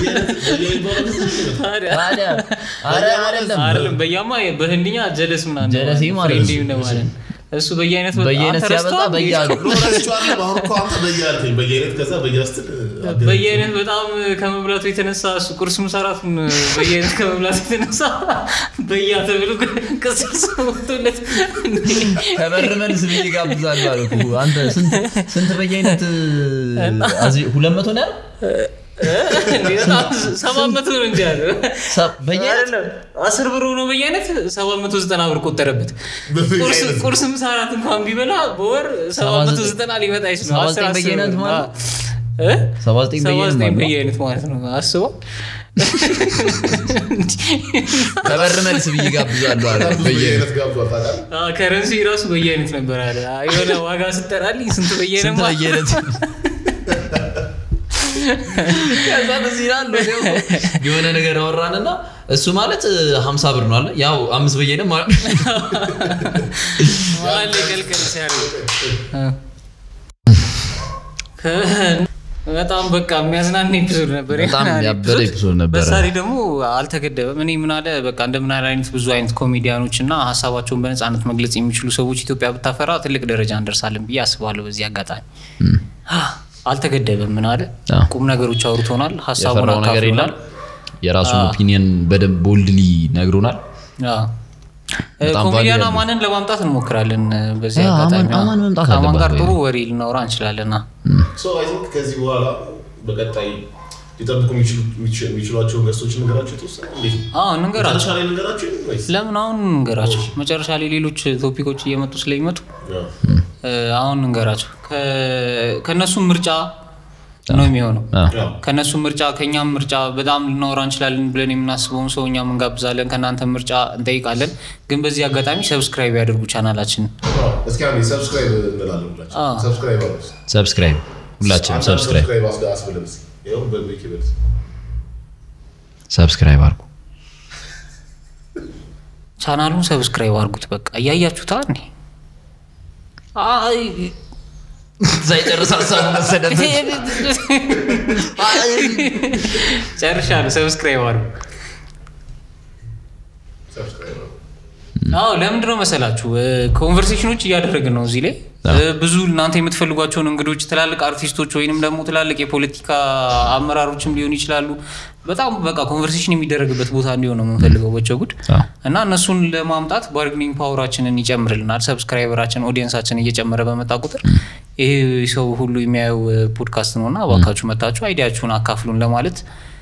ታዲያ አረ አይደለም አይደለም በያማ በህንድኛ ጀለስ ምናምን ጀለስ ማለት ነው ማለት እሱ በየአይነት በየአይነት ሲያበጣ በያሉ ሎራስቹአል አሁን እኮ አንተ በያልከኝ በየአይነት ከዛ በያስት በየአይነት በጣም ከመብላቱ የተነሳ እሱ ቁርስ ምሰራቱን በየአይነት ከመብላቱ የተነሳ በያ ተብሎ ቅጽል ሰውቶለት ከበርመን ስብይ ጋብዛል አልኩ አንተ ስንት ስንት በየአይነት አዚ ሁለት መቶ ነው እንዴት ሰባት መቶ ነው እንዴ ያለው በየአይነት አስር ብር ነው በየአይነት ሰባት መቶ ዘጠና ብር ቆጠረበት ቁርስ ቁርስ ምሳራት እንኳን ቢበላ በወር ሰባት መቶ ዘጠና ሊመጣ ይችላል ሰባት በየአይነት ማለት እ ሰባት በየአይነት ማለት ነው አስበው ከበርመን ስብይ ጋብዛል አለ በየአይነት ጋብዟል ታውቃለህ አዎ ከረንሲ ራሱ በየአይነት ነበር አለ የሆነ ዋጋ ስትጠራልኝ ስንት በየአይነት በየአይነት ከዛ ተዚራል የሆነ ነገር አወራንና እሱ ማለት ሀምሳ ብር ነው አለ ያው አምስት በየነ ማለት ዋለ ከልከል ሲያደርግ በጣም በቃ የሚያዝናና ኤፒሶድ ነበር በጣም ያበደ ኤፒሶድ ነበር በሳሪ ደግሞ አልተገደበም እኔ ምን አለ በቃ እንደምን አይነት ብዙ አይነት ኮሜዲያኖችና ሐሳባቸውን በነጻነት መግለጽ የሚችሉ ሰዎች ኢትዮጵያ ብታፈራ ትልቅ ደረጃ እንደርሳለን ብዬ አስባለሁ በዚህ አጋጣሚ አልተገደበም ምን አለ ቁም ነገሮች አውርቶናል ሐሳቡን አካፍሎናል የራሱን ኦፒኒየን በደንብ ቦልድሊ ነግሮናል አዎ ኮሜዲያና ማንን ለማምጣት እንሞክራለን በዚህ አጋጣሚ አማን መምጣት አማን ጋር ጥሩ ወሬ ልናወራ እንችላለንና ሶ አይ ቲንክ ከዚህ በኋላ በቀጣይ ሊጠብቁ የሚችሏቸው ገስቶች እንገራቸው ተወሰነ እንዴ አዎ እንገራቸው መጨረሻ ላይ እንገራቸው ወይስ ለምን አሁን እንገራቸው መጨረሻ ላይ ሌሎች ቶፒኮች እየመጡ ስለሚመጡ አሁን እንገራቸው ከነሱ ምርጫ ነው የሚሆነው ከነሱ ምርጫ ከኛም ምርጫ በጣም ልናወራ እንችላለን ብለን የምናስበውን ሰው እኛም እንጋብዛለን ከናንተ ምርጫ እንጠይቃለን ግን በዚህ አጋጣሚ ሰብስክራይብ ያድርጉ ቻናላችን እስኪ አንዴ ሰብስክራይብ እንላለን ሁላችን ሰብስክራይብ አድርጉ ሰብስክራይብ ሁላችን ሰብስክራይብ አስብለን ይሄው በቤት ይበልስ ሰብስክራይብ አድርጉ ቻናሉን ሰብስክራይብ አድርጉት በቃ እያያችሁታ እንዴ አይ ሳይጨርስ ሀሳቡ መሰደበት ጨርሻለሁ ሰብስክራይብ አድርጉ ሰብስክራይብ አዎ ለምንድን ነው መሰላችሁ ኮንቨርሴሽኖች እያደረግን ነው እዚህ ላይ ብዙ እናንተ የምትፈልጓቸውን እንግዶች ትላልቅ አርቲስቶች ወይንም ደግሞ ትላልቅ የፖለቲካ አመራሮችም ሊሆኑ ይችላሉ በጣም በቃ ኮንቨርሴሽን የሚደረግበት ቦታ እንዲሆን ነው የምንፈልገው በቸጉድ እና እነሱን ለማምጣት ባርግኒንግ ፓወራችንን ይጨምርልናል ሰብስክራይበራችን ኦዲየንሳችን እየጨመረ በመጣ ቁጥር ይሄ ሰው ሁሉ የሚያየው ፖድካስት ነውና አባካችሁ መጣችሁ አይዲያችሁን አካፍሉን ለማለት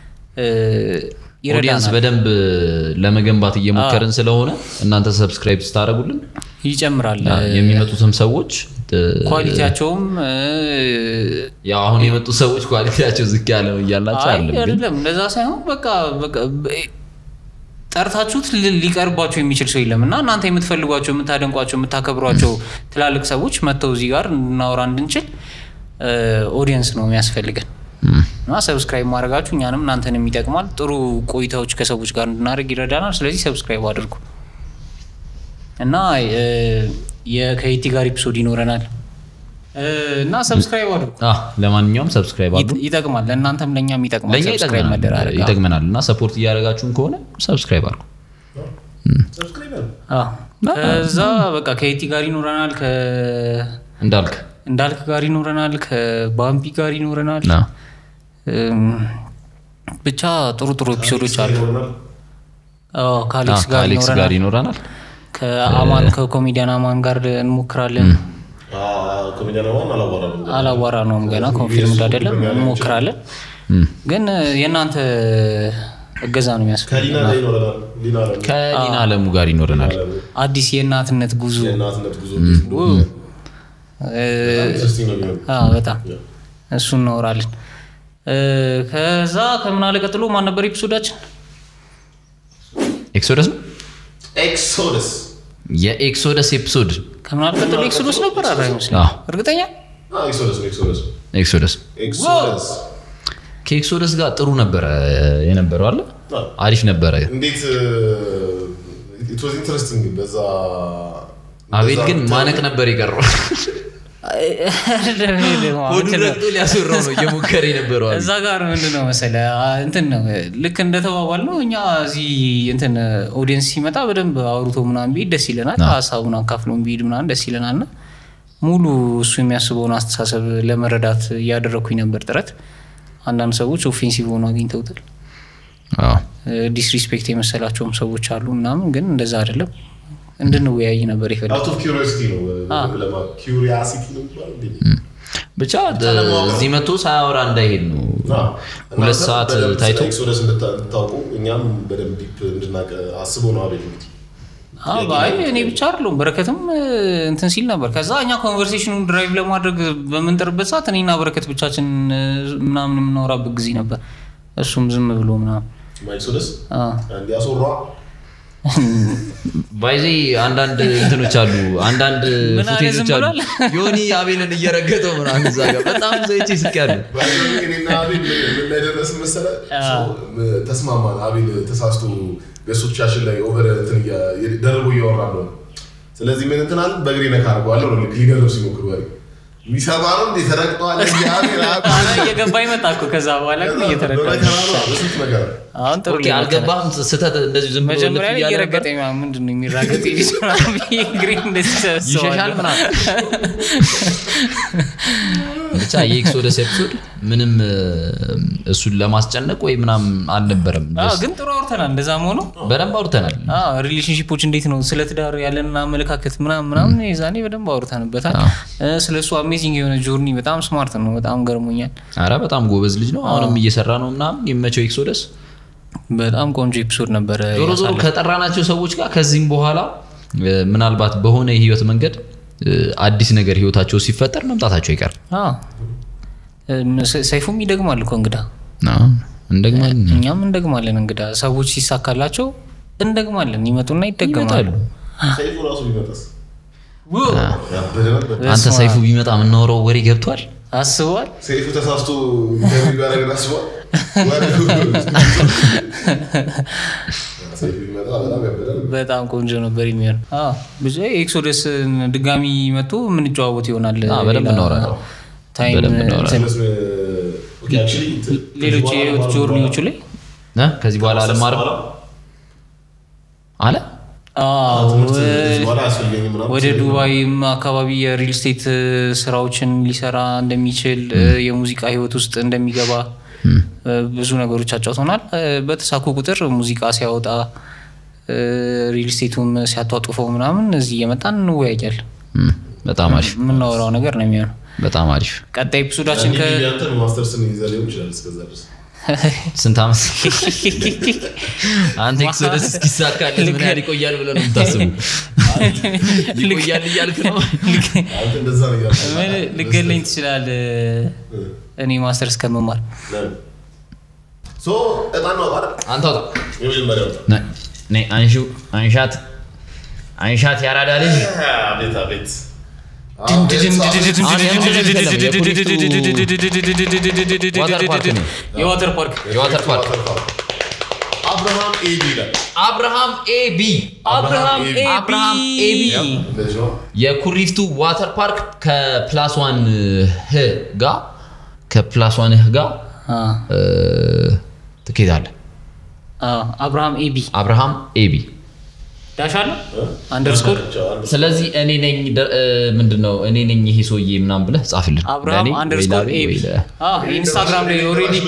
ኦዲየንስ በደንብ ለመገንባት እየሞከርን ስለሆነ እናንተ ሰብስክራይብ ስታደርጉልን ይጨምራል የሚመጡትም ሰዎች ኳሊቲያቸውም ያው አሁን የመጡ ሰዎች ኳሊቲያቸው ዝቅ ያለ ነው ይያላችሁ አይደለም አይደለም እንደዛ ሳይሆን በቃ በቃ ጠርታችሁት ሊቀርባቸው የሚችል ሰው የለምና እናንተ የምትፈልጓቸው የምታደንቋቸው የምታከብሯቸው ትላልቅ ሰዎች መተው እዚህ ጋር እናወራ እንድንችል ኦዲየንስ ነው የሚያስፈልገን እና ሰብስክራይብ ማድረጋችሁ እኛንም እናንተንም ይጠቅማል ጥሩ ቆይታዎች ከሰዎች ጋር እንድናደርግ ይረዳናል ስለዚህ ሰብስክራይብ አድርጉ እና የከይቲ ጋር ኤፒሶድ ይኖረናል እና ሰብስክራይብ አድርጉ አህ ለማንኛውም ሰብስክራይብ አድርጉ ይጠቅማል ለእናንተም ለኛም ይጠቅማል ሰብስክራይብ መደረግ ይጠቅመናል እና ሰፖርት እያደረጋችሁን ከሆነ ሰብስክራይብ አድርጉ ሰብስክራይብ አዎ ከዛ በቃ ከይቲ ጋር ይኖረናል ከ እንዳልክ እንዳልክ ጋር ይኖረናል ከባምቢ ጋር ይኖረናል ብቻ ጥሩ ጥሩ ኤፒሶዶች አሉ አዎ ካሌክስ ጋር ይኖረናል ከአማን ከኮሜዲያን አማን ጋር እንሞክራለን ኮሜዲያን አማን አላወራንም አላወራንም ገና ኮንፊርም አይደለም እንሞክራለን ግን የናንተ እገዛ ነው የሚያስፈልገው ከሊና ላይ ይኖረናል ሊና ከሊና አለሙ ጋር ይኖረናል አዲስ የእናትነት ጉዞ የእናትነት ጉዞ አዎ በጣም እሱ እናወራለን ከዛ ከምን አለ ቀጥሎ ማን ነበር ኤፒሶዳችን ኤክሶደስ ኤክሶደስ የኤክሶደስ ኤፒሶድ ከምን አለ ቀጥሎ ኤክሶደስ ነበር አይመስልም እርግጠኛ አዎ ኤክሶደስ ኤክሶደስ ኤክሶደስ ኤክሶደስ ከኤክሶደስ ጋር ጥሩ ነበር የነበረው አይደል አሪፍ ነበር እንዴት it was interesting በዛ አቤል ግን ማነቅ ነበር ይቀርው ወዱ ለጥቶ ሊያስወራው ነው የሙከራ የነበረው እዛ ጋር ምንድነው መሰለ እንትን ነው ልክ እንደተባባል ነው እኛ እዚህ እንትን ኦዲየንስ ሲመጣ በደንብ አውርቶ ምናምን ቢድ ደስ ይለናል ሐሳቡን አካፍሎን ቢድ ምናምን ደስ ይለናልና ሙሉ እሱ የሚያስበውን አስተሳሰብ ለመረዳት ያደረኩኝ ነበር ጥረት አንዳንድ ሰዎች ኦፌንሲቭ ሆኖ አግኝተውታል አዎ ዲስሪስፔክት የመሰላቸውም ሰዎች አሉ ምናምን ግን እንደዛ አይደለም እንድንወያይ ነበር ይፈልጋል out of curiosity ነው ለማ curiosity ነው ብቻ እዚህ መቶ ሳያወራ እንዳይሄድ ነው ሁለት ሰዓት ታይቶ ኤክሶደስ እንድታውቁ እኛም በደንብ ዲፕ እንድናቀ አስቦ ነው አይደል እንግዲህ አዎ ባይ እኔ ብቻ አይደለም በረከትም እንትን ሲል ነበር ከዛ እኛ ኮንቨርሴሽኑን ድራይቭ ለማድረግ በመንጠርበት ሰዓት እኔና በረከት ብቻችን ምናምን የምናወራበት ጊዜ ነበር እሱም ዝም ብሎ ምናምን ኤክሶደስ አዎ አንድ ያሶራ ባይዚ አንዳንድ እንትኖች አሉ አንዳንድ ፉቴጆች አሉ ዮኒ አቤልን እየረገጠው ምናምን እዛ ጋር በጣም ዘይት ይስቃሉ ባይዚ እኔና አቤል ምን ላይ ደረስ መሰለ ተስማማን አቤል ተሳስቶ በሶቻችን ላይ ኦቨር እንትን ደርቦ እያወራ ነው ስለዚህ ምን እንትን አለ በእግሬ ነካ አርጓለሁ ነው ሊገርም ሲሞክር ወሬ ሚሳባሩ እንደ ተረቅጧል ያቤል አላ እየገባ ይመጣኩ ከዛ በኋላ ግን እየተረቀቀ እሱት ነገር አሁን ጥሩ አልገባም ስተት እንደዚህ ዝም ብሎ መጀመሪያ እየረገጠኝ ምንድነው የሚራገጥ ይችላል ግሪን እንደዚህ ይሸሻል ምናምን ብቻ የኤክሶደስ ኤፒሶድ ምንም እሱን ለማስጨነቅ ወይ ምናምን አልነበረም አዎ ግን ጥሩ አውርተናል እንደዛም ሆኖ በደንብ አውርተናል አዎ ሪሌሽንሺፖች እንዴት ነው ስለ ትዳር ያለና አመለካከት ምናምን ምናምን የዛኔ በደንብ አውርተንበታል ስለሱ አሜዚንግ የሆነ ጆርኒ በጣም ስማርት ነው በጣም ገርሞኛል አረ በጣም ጎበዝ ልጅ ነው አሁንም እየሰራ ነው ምናምን ይመቸው ኤክሶደስ በጣም ቆንጆ ኤፒሶድ ነበር ዞሮ ዞሮ ከጠራናቸው ሰዎች ጋር ከዚህም በኋላ ምናልባት በሆነ ህይወት መንገድ አዲስ ነገር ህይወታቸው ሲፈጠር መምጣታቸው ይቀር አዎ ሰይፉም ይደግማል እኮ እንግዳ አዎ እንደግማለን እኛም እንደግማለን እንግዳ ሰዎች ሲሳካላቸው እንደግማለን ይመጡና ይደገማሉ ሰይፉ ራሱ ቢመጣስ አንተ ሰይፉ ቢመጣ ምን ነው ወሬ ገብቷል አስቧል ሰይፉ ተሳስቶ እንደዚህ ጋር ነገር አስቧል በጣም ቆንጆ ነበር የሚሆን አዎ ብዙ ኤክሶደስ ድጋሚ መጥቶ ምን ጫወት ይሆናል አዎ በደንብ እናወራለን ታይም ሌሎች የህይወት ጆርኒዎቹ ላይ ና ከዚህ በኋላ አለማረም አለ አዎ ወደ ዱባይም አካባቢ የሪል ስቴት ስራዎችን ሊሰራ እንደሚችል የሙዚቃ ህይወት ውስጥ እንደሚገባ ብዙ ነገሮች አጫውተናል በተሳኩ ቁጥር ሙዚቃ ሲያወጣ ሪል ስቴቱም ሲያጧጡፈው ምናምን እዚህ የመጣን ነው ያያል በጣም አሪፍ ምን ነው ነገር ነው የሚሆነው በጣም አሪፍ ቀጣይ ኤፒሶዳችን ከያንተ ማስተርስን ይዘለው ይችላል እስከዛ ድረስ ስንት ዓመት አንተ ኤክሶደስ እስኪሳካልህ ምን ያህል ይቆያል ብለህ ነው የምታስበው? ይቆያል እያልክ ነው? አንተ እንደዛ ነው ያልኩት። ምን ልገለኝ ትችላለህ? እኔ ማስተር እስከመማር ሶ እጣን ነው አይደል? አንተ ወጣ የመጀመሪያው ነይ ነይ አንሹ አንሻት አንሻት ያራዳ ልጅ አቤት አቤት የዋተር ፓርክ የዋተር ፓርክ አብርሃም ኤቢ አብርሃም ኤቢ አብርሃም አብርሃም ኤቢ የኩሪፍቱ ዋተር ፓርክ ከፕላስ ዋን ህ ጋር ከፕላስ ዋን ህ ጋር ትኬታለህ። አብርሃም ኤቢ አብርሃም ኤቢ ዳሻለ አንደርስኮር ስለዚህ እኔ ነኝ ምንድነው እኔ ነኝ ይሄ ሰውዬ ምናምን ብለህ ጻፍልን አብርሃም አንደርስኮር ኤቢ አዎ ኢንስታግራም ላይ ኦሬዲ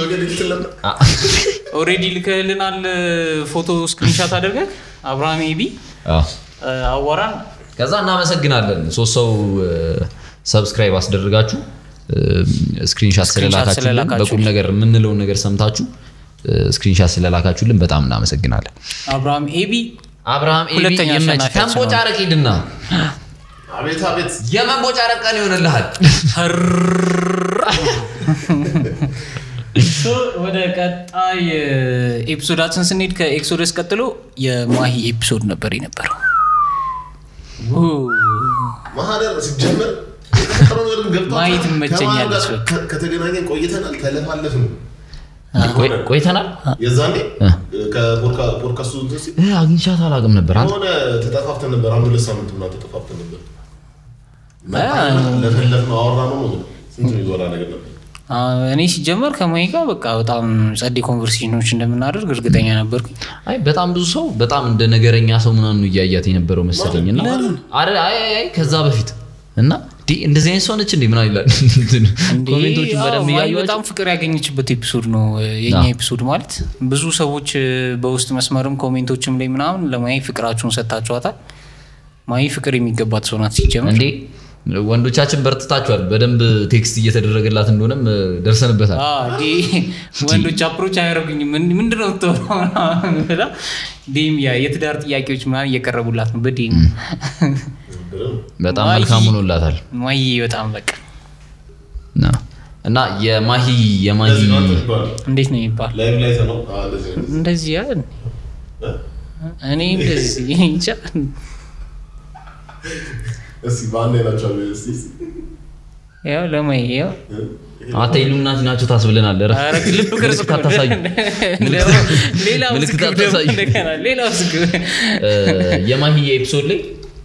ኦሬዲ ልከልናል ፎቶ ስክሪንሾት አድርገህ አብርሃም ኤቢ አዎ አዋራን ከዛ እናመሰግናለን ሶስት ሰው ሰብስክራይብ አስደርጋችሁ ስክሪንሾት ስለላካችሁልን በቁም ነገር ምንለው ነገር ሰምታችሁ ስክሪንሾት ስለላካችሁልን በጣም እናመሰግናለን። አብርሃም ኤቢ አብርሃም ኤቢ የመች ተንቦጫረቅ ሂድና አቤት አቤት የመንቦጫረቅ ቀን ይሆንልሃል። ሶ ወደ ቀጣይ ኤፒሶዳችን ስንሄድ ከኤክሶደስ ቀጥሎ የማሂ ኤፒሶድ ነበር የነበረው። ማህደር ሲጀመር ማሂ ትመቸኛለች። ከተገናኘን ቆይተናል ተለፋለፍን ቆይተናል የዛኔ ከፖድካስቱ እንትን ሲል አግኝቻት አላውቅም ነበር። አንተ ሆነ ተጠፋፍተን ነበር አንድ ሁለት ሳምንት ምናምን ተጠፋፍተን ነበር። ለፈለፍነው አወራነው ነው ስንት ይወራ ነገር ነበር። እኔ ሲጀመር ከማሂ ጋር በቃ በጣም ጸዴ ኮንቨርሴሽኖች እንደምናደርግ እርግጠኛ ነበርኩኝ። አይ በጣም ብዙ ሰው በጣም እንደ ነገረኛ ሰው ምናምን እያያት የነበረው መሰለኝና አረ አይ አይ ከዛ በፊት እና ዲ እንደዚህ አይነት ሰው ነች እንዴ ምን አይላል ኮሜንቶቹ በደንብ ያያዩት በጣም ፍቅር ያገኘችበት ኤፒሶድ ነው የኛ ኤፒሶድ ማለት ብዙ ሰዎች በውስጥ መስመርም ኮሜንቶችም ላይ ምናምን ለማሂ ፍቅራችሁን ሰጣችኋታል። ማሂ ፍቅር የሚገባት ሰው ናት ሲጀመር እንዴ ወንዶቻችን በርትታችኋል በደንብ ቴክስት እየተደረገላት እንደሆነም ደርሰንበታል። አዎ ዲ ወንዶች አፕሮች አያረጉኝም ምንድነው ተወራ ዲም ያ የትዳር ጥያቄዎች ምናምን እየቀረቡላት ነው በዲም በጣም መልካም ሆኖላታል ማሂ በጣም በቃ ና እና የማሂ የማሂ እንዴት ነው ይባል ላይቭ ላይ ነው እንደዚህ እንደዚህ ያ እኔ እንደዚህ እንጃ እሺ ባንዴ ናቸው እሺ ያው ለማሂ ያው አታ ኢሉሚናቲ ናቸው ታስብለናል። አረ ልብ ቅርጽ ካታሳዩ ሌላ ምልክት ታሳዩ ሌላ ስግ የማሂ ኤፒሶድ ላይ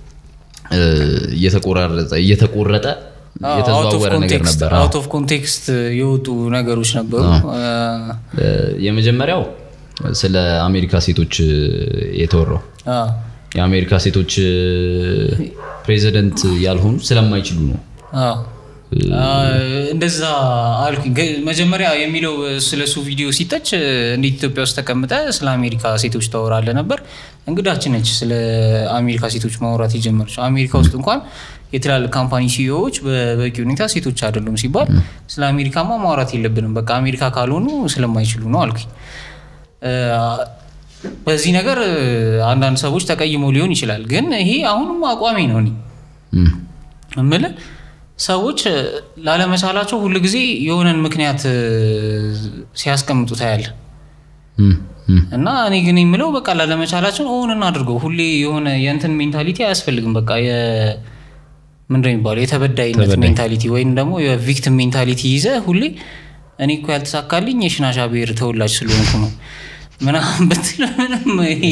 እየተቆራረጠ እየተቆረጠ የተዘዋወረ ነገር ነበር። አውት ኦፍ ኮንቴክስት የወጡ ነገሮች ነበሩ። የመጀመሪያው ስለ አሜሪካ ሴቶች የተወራው አዎ የአሜሪካ ሴቶች ፕሬዚደንት ያልሆኑ ስለማይችሉ ነው። አዎ እንደዛ አልኩኝ መጀመሪያ የሚለው ስለሱ ቪዲዮ ሲተች እንደ ኢትዮጵያ ውስጥ ተቀምጠ ስለ አሜሪካ ሴቶች ታወራለ ነበር። እንግዳችን ነች ስለ አሜሪካ ሴቶች ማውራት የጀመረች። አሜሪካ ውስጥ እንኳን የትላልቅ ካምፓኒ ሲኢኦዎች በበቂ ሁኔታ ሴቶች አይደሉም ሲባል ስለ አሜሪካማ ማውራት የለብንም በቃ አሜሪካ ካልሆኑ ስለማይችሉ ነው አልኩኝ። በዚህ ነገር አንዳንድ ሰዎች ተቀይመው ሊሆን ይችላል ግን ይሄ አሁንም አቋሚ ነው። እኔ እምልህ ሰዎች ላለመቻላቸው ሁሉ ጊዜ የሆነን ምክንያት ሲያስቀምጡ ታያለ እና እኔ ግን የምለው በቃ ላለመቻላቸው ኦን እናድርገው ሁሌ የሆነ የእንትን ሜንታሊቲ አያስፈልግም። በቃ የ ምንድነው የሚባለው የተበዳይነት ሜንታሊቲ ወይም ደግሞ የቪክቲም ሜንታሊቲ ይዘ ሁሌ እኔ እኮ ያልተሳካልኝ የሽናሻ ብሔር ተወላጅ ስለሆንኩ ነው ምናምን ብትል ምንም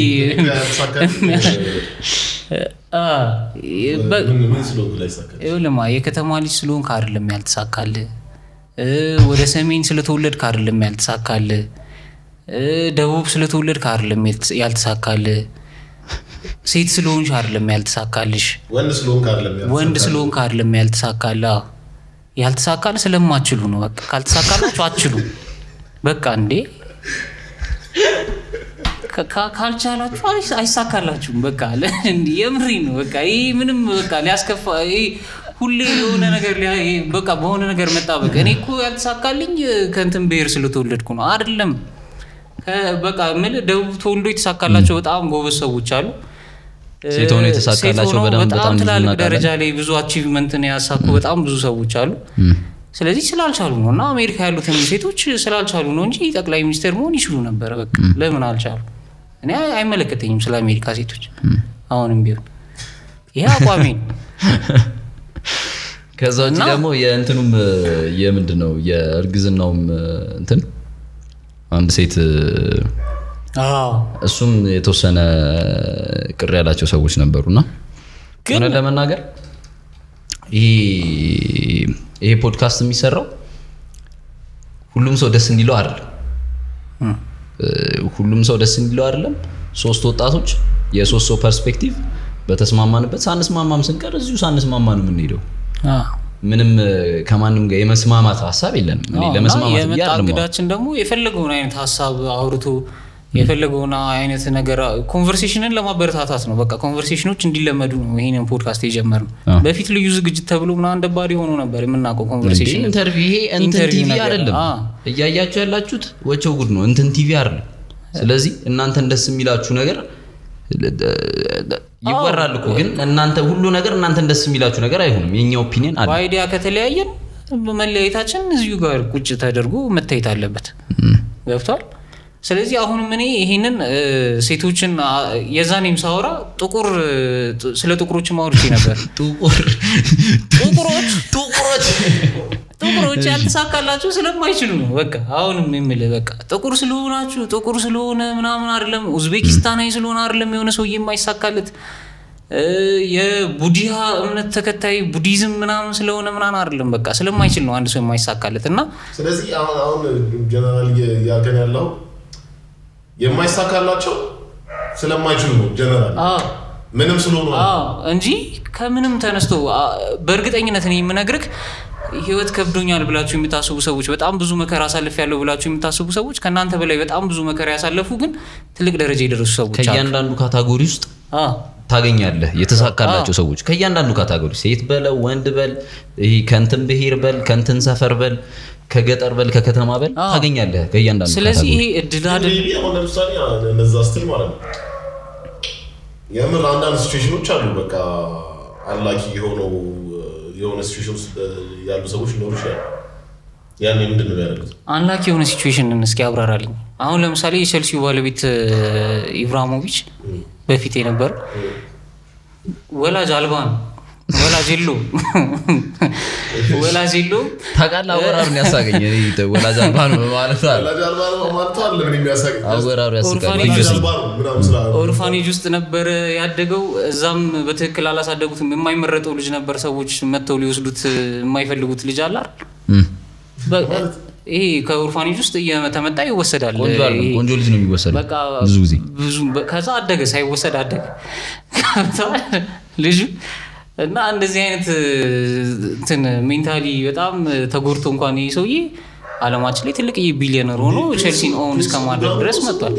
አ ምን ስለሆንኩ ላይ ሳካ ይኸውልህ የከተማ ልጅ ስለሆንክ አይደለም ያልተሳካልህ ወደ ሰሜን ስለተወለድክ አይደለም ያልተሳካልህ ደቡብ ስለተወለድክ አይደለም ያልተሳካልህ ሴት ስለሆንሽ አይደለም ያልተሳካልሽ ወንድ ስለሆንክ አይደለም ያልተሳካልህ ወንድ ስለሆንክ አይደለም ያልተሳካልህ ያልተሳካልህ ስለማትችሉ ነው። በቃ ካልተሳካላችሁ አትችሉ በቃ እንዴ ካልቻላችሁ አይሳካላችሁም በቃ እንዴ የምሪ ነው በቃ ይሄ ምንም በቃ ሊያስከፋ ይሄ ሁሌ የሆነ ነገር ላይ በቃ በሆነ ነገር መጣበቅ እኔ እኮ ያልተሳካልኝ ከእንትን ብሄር ስለተወለድኩ ነው አይደለም በቃ ምን ደቡብ ተወልዶ የተሳካላቸው በጣም ጎበዝ ሰዎች አሉ ሴት ሆነ የተሳካላቸው በጣም በጣም ትላልቅ ደረጃ ላይ ብዙ አቺቭመንት ነው ያሳኩ በጣም ብዙ ሰዎች አሉ ስለዚህ ስላልቻሉ ነውና አሜሪካ ያሉትን ሴቶች ስላልቻሉ ነው እንጂ ጠቅላይ ሚኒስትር መሆን ይችሉ ነበር በቃ ለምን አልቻሉ እኔ አይመለከተኝም ስለ አሜሪካ ሴቶች አሁንም ቢሆን ይሄ አቋሜ ከዛው ደግሞ የእንትኑም የምንድነው የእርግዝናውም እንትን አንድ ሴት አዎ እሱም የተወሰነ ቅር ያላቸው ሰዎች ነበሩና ግን ለመናገር ይሄ ይሄ ፖድካስት የሚሰራው ሁሉም ሰው ደስ እንዲለው አይደለም ሁሉም ሰው ደስ እንዲለው አይደለም ሶስት ወጣቶች የሶስት ሰው ፐርስፔክቲቭ በተስማማንበት ሳንስማማም ስንቀር እዚሁ ሳንስማማ ነው የምንሄደው አዎ ምንም ከማንም ጋር የመስማማት ሐሳብ የለንም እኔ ለመስማማት ይያርም እንግዳችን ደግሞ የፈለገውን አይነት ሐሳብ አውርቶ የፈለገውን አይነት ነገር ኮንቨርሴሽንን ለማበረታታት ነው በቃ ኮንቨርሴሽኖች እንዲለመዱ ነው ይሄንን ፖድካስት የጀመርነው በፊት ልዩ ዝግጅት ተብሎ ምናምን እንደባሪ ሆኖ ነበር የምናውቀው ኮንቨርሴሽን ኢንተርቪው ይሄ እንትን ቲቪ አይደለም እያያችሁ ያላችሁት ወቸው ጉድ ነው እንትን ቲቪ አይደለም ስለዚህ እናንተ ደስ የሚላችሁ ነገር ይወራል እኮ ግን እናንተ ሁሉ ነገር እናንተ ደስ የሚላችሁ ነገር አይሆንም የኛ ኦፒኒየን አለ አይዲያ ከተለያየን በመለያየታችን እዚሁ ጋር ቁጭ ተደርጎ መታየት አለበት ገብቷል ስለዚህ አሁን ምን ይሄንን ሴቶችን የዛኔም ሳወራ ጥቁር ስለ ጥቁሮች ማውርቼ ነበር ጥቁር ጥቁሮች ጥቁሮች ጥቁሮች ያልተሳካላችሁ ስለማይችሉ ነው በቃ አሁንም የሚል በቃ ጥቁር ስለሆናችሁ ጥቁር ስለሆነ ምናምን አይደለም ኡዝቤኪስታናዊ ስለሆነ አይደለም የሆነ ሰው የማይሳካለት የቡዲሃ እምነት ተከታይ ቡዲዝም ምናምን ስለሆነ ምናምን አይደለም በቃ ስለማይችል ነው አንድ ሰው የማይሳካለትና ስለዚህ አሁን አሁን ጀነራል ያከን ያለው የማይሳካላቸው ስለማይችሉ ነው ጀነራል አዎ ምንም ስለሆነ አዎ እንጂ ከምንም ተነስቶ በእርግጠኝነት ነው የምነግርህ ህይወት ከብዶኛል ብላችሁ የምታስቡ ሰዎች በጣም ብዙ መከራ አሳልፍ ያለው ብላችሁ የምታስቡ ሰዎች ከናንተ በላይ በጣም ብዙ መከራ ያሳለፉ ግን ትልቅ ደረጃ የደረሱ ሰዎች አሉ ከያንዳንዱ ካታጎሪ ውስጥ አዎ ታገኛለህ የተሳካላቸው ሰዎች ከያንዳንዱ ካታጎሪ ሴት በለው ወንድ በል ይሄ ከንተን ብሄር በል ከንተን ሰፈር በል ከገጠር በል ከከተማ በል ታገኛለህ ከያንዳንዱ ስለዚህ ይሄ እድል አይደል አሁን ለምሳሌ እነዛ ስቲል ማለት ነው የምር አንዳንድ ሲቹዌሽኖች አሉ በቃ አላኪ የሆነው የሆነ ሲቹዌሽንስ ያሉ ሰዎች ሊኖሩ ይችላሉ ያኔ ምንድነው ያደረጉት አንላኪ የሆነ ሲቹዌሽንን እስኪ አብራራልኝ አሁን ለምሳሌ የቼልሲው ባለቤት ኢብራሂሞቪች በፊት የነበር ወላጅ አልባ ነው ወላጅ የሉ ወላጅ የሉ ታቃላ አወራሩን ያሳገኝ እኔ ወላጅ አልባ ነው ማለት ነው ወላጅ አልባ ነው ማለት ነው ለምን የሚያሳገኝ አወራሩ ያስቃኝ ኦርፋኔጅ ውስጥ ነበር ያደገው እዛም በትክክል አላሳደጉትም የማይመረጠው ልጅ ነበር ሰዎች መተው ሊወስዱት የማይፈልጉት ልጅ አለ አይደል ይሄ ከኦርፋኔጅ ውስጥ እየተመጣ ይወሰዳል ቆንጆ አይደል ቆንጆ ልጅ ነው የሚወሰደው በቃ ብዙ ጊዜ ብዙ ከዛ አደገ ሳይወሰድ አደገ ልጅ እና እንደዚህ አይነት እንትን ሜንታሊ በጣም ተጎርቶ እንኳን ይሄ ሰውዬ አለማችን ላይ ትልቅ ቢሊዮነር ሆኖ ቼልሲን ኦን እስከማድረግ ድረስ መጥቷል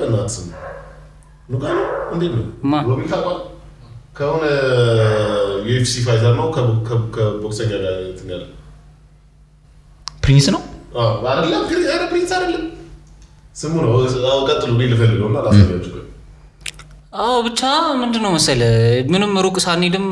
ኑጋኖ እንዴት ነው ሮቢካ ከሆነ ዩኤፍሲ ፋይተር ነው ከቦክሰኛ ጋር እንትን ያለ ፕሪንስ ነው አዎ አይደለም ግን አረ ፕሪንስ አይደለም ስሙ ነው አው ቀጥሉ ቢል ፈልገውና ላሳያችሁ አዎ ብቻ ምንድነው መሰለ ምንም ሩቅ ሳንሄድም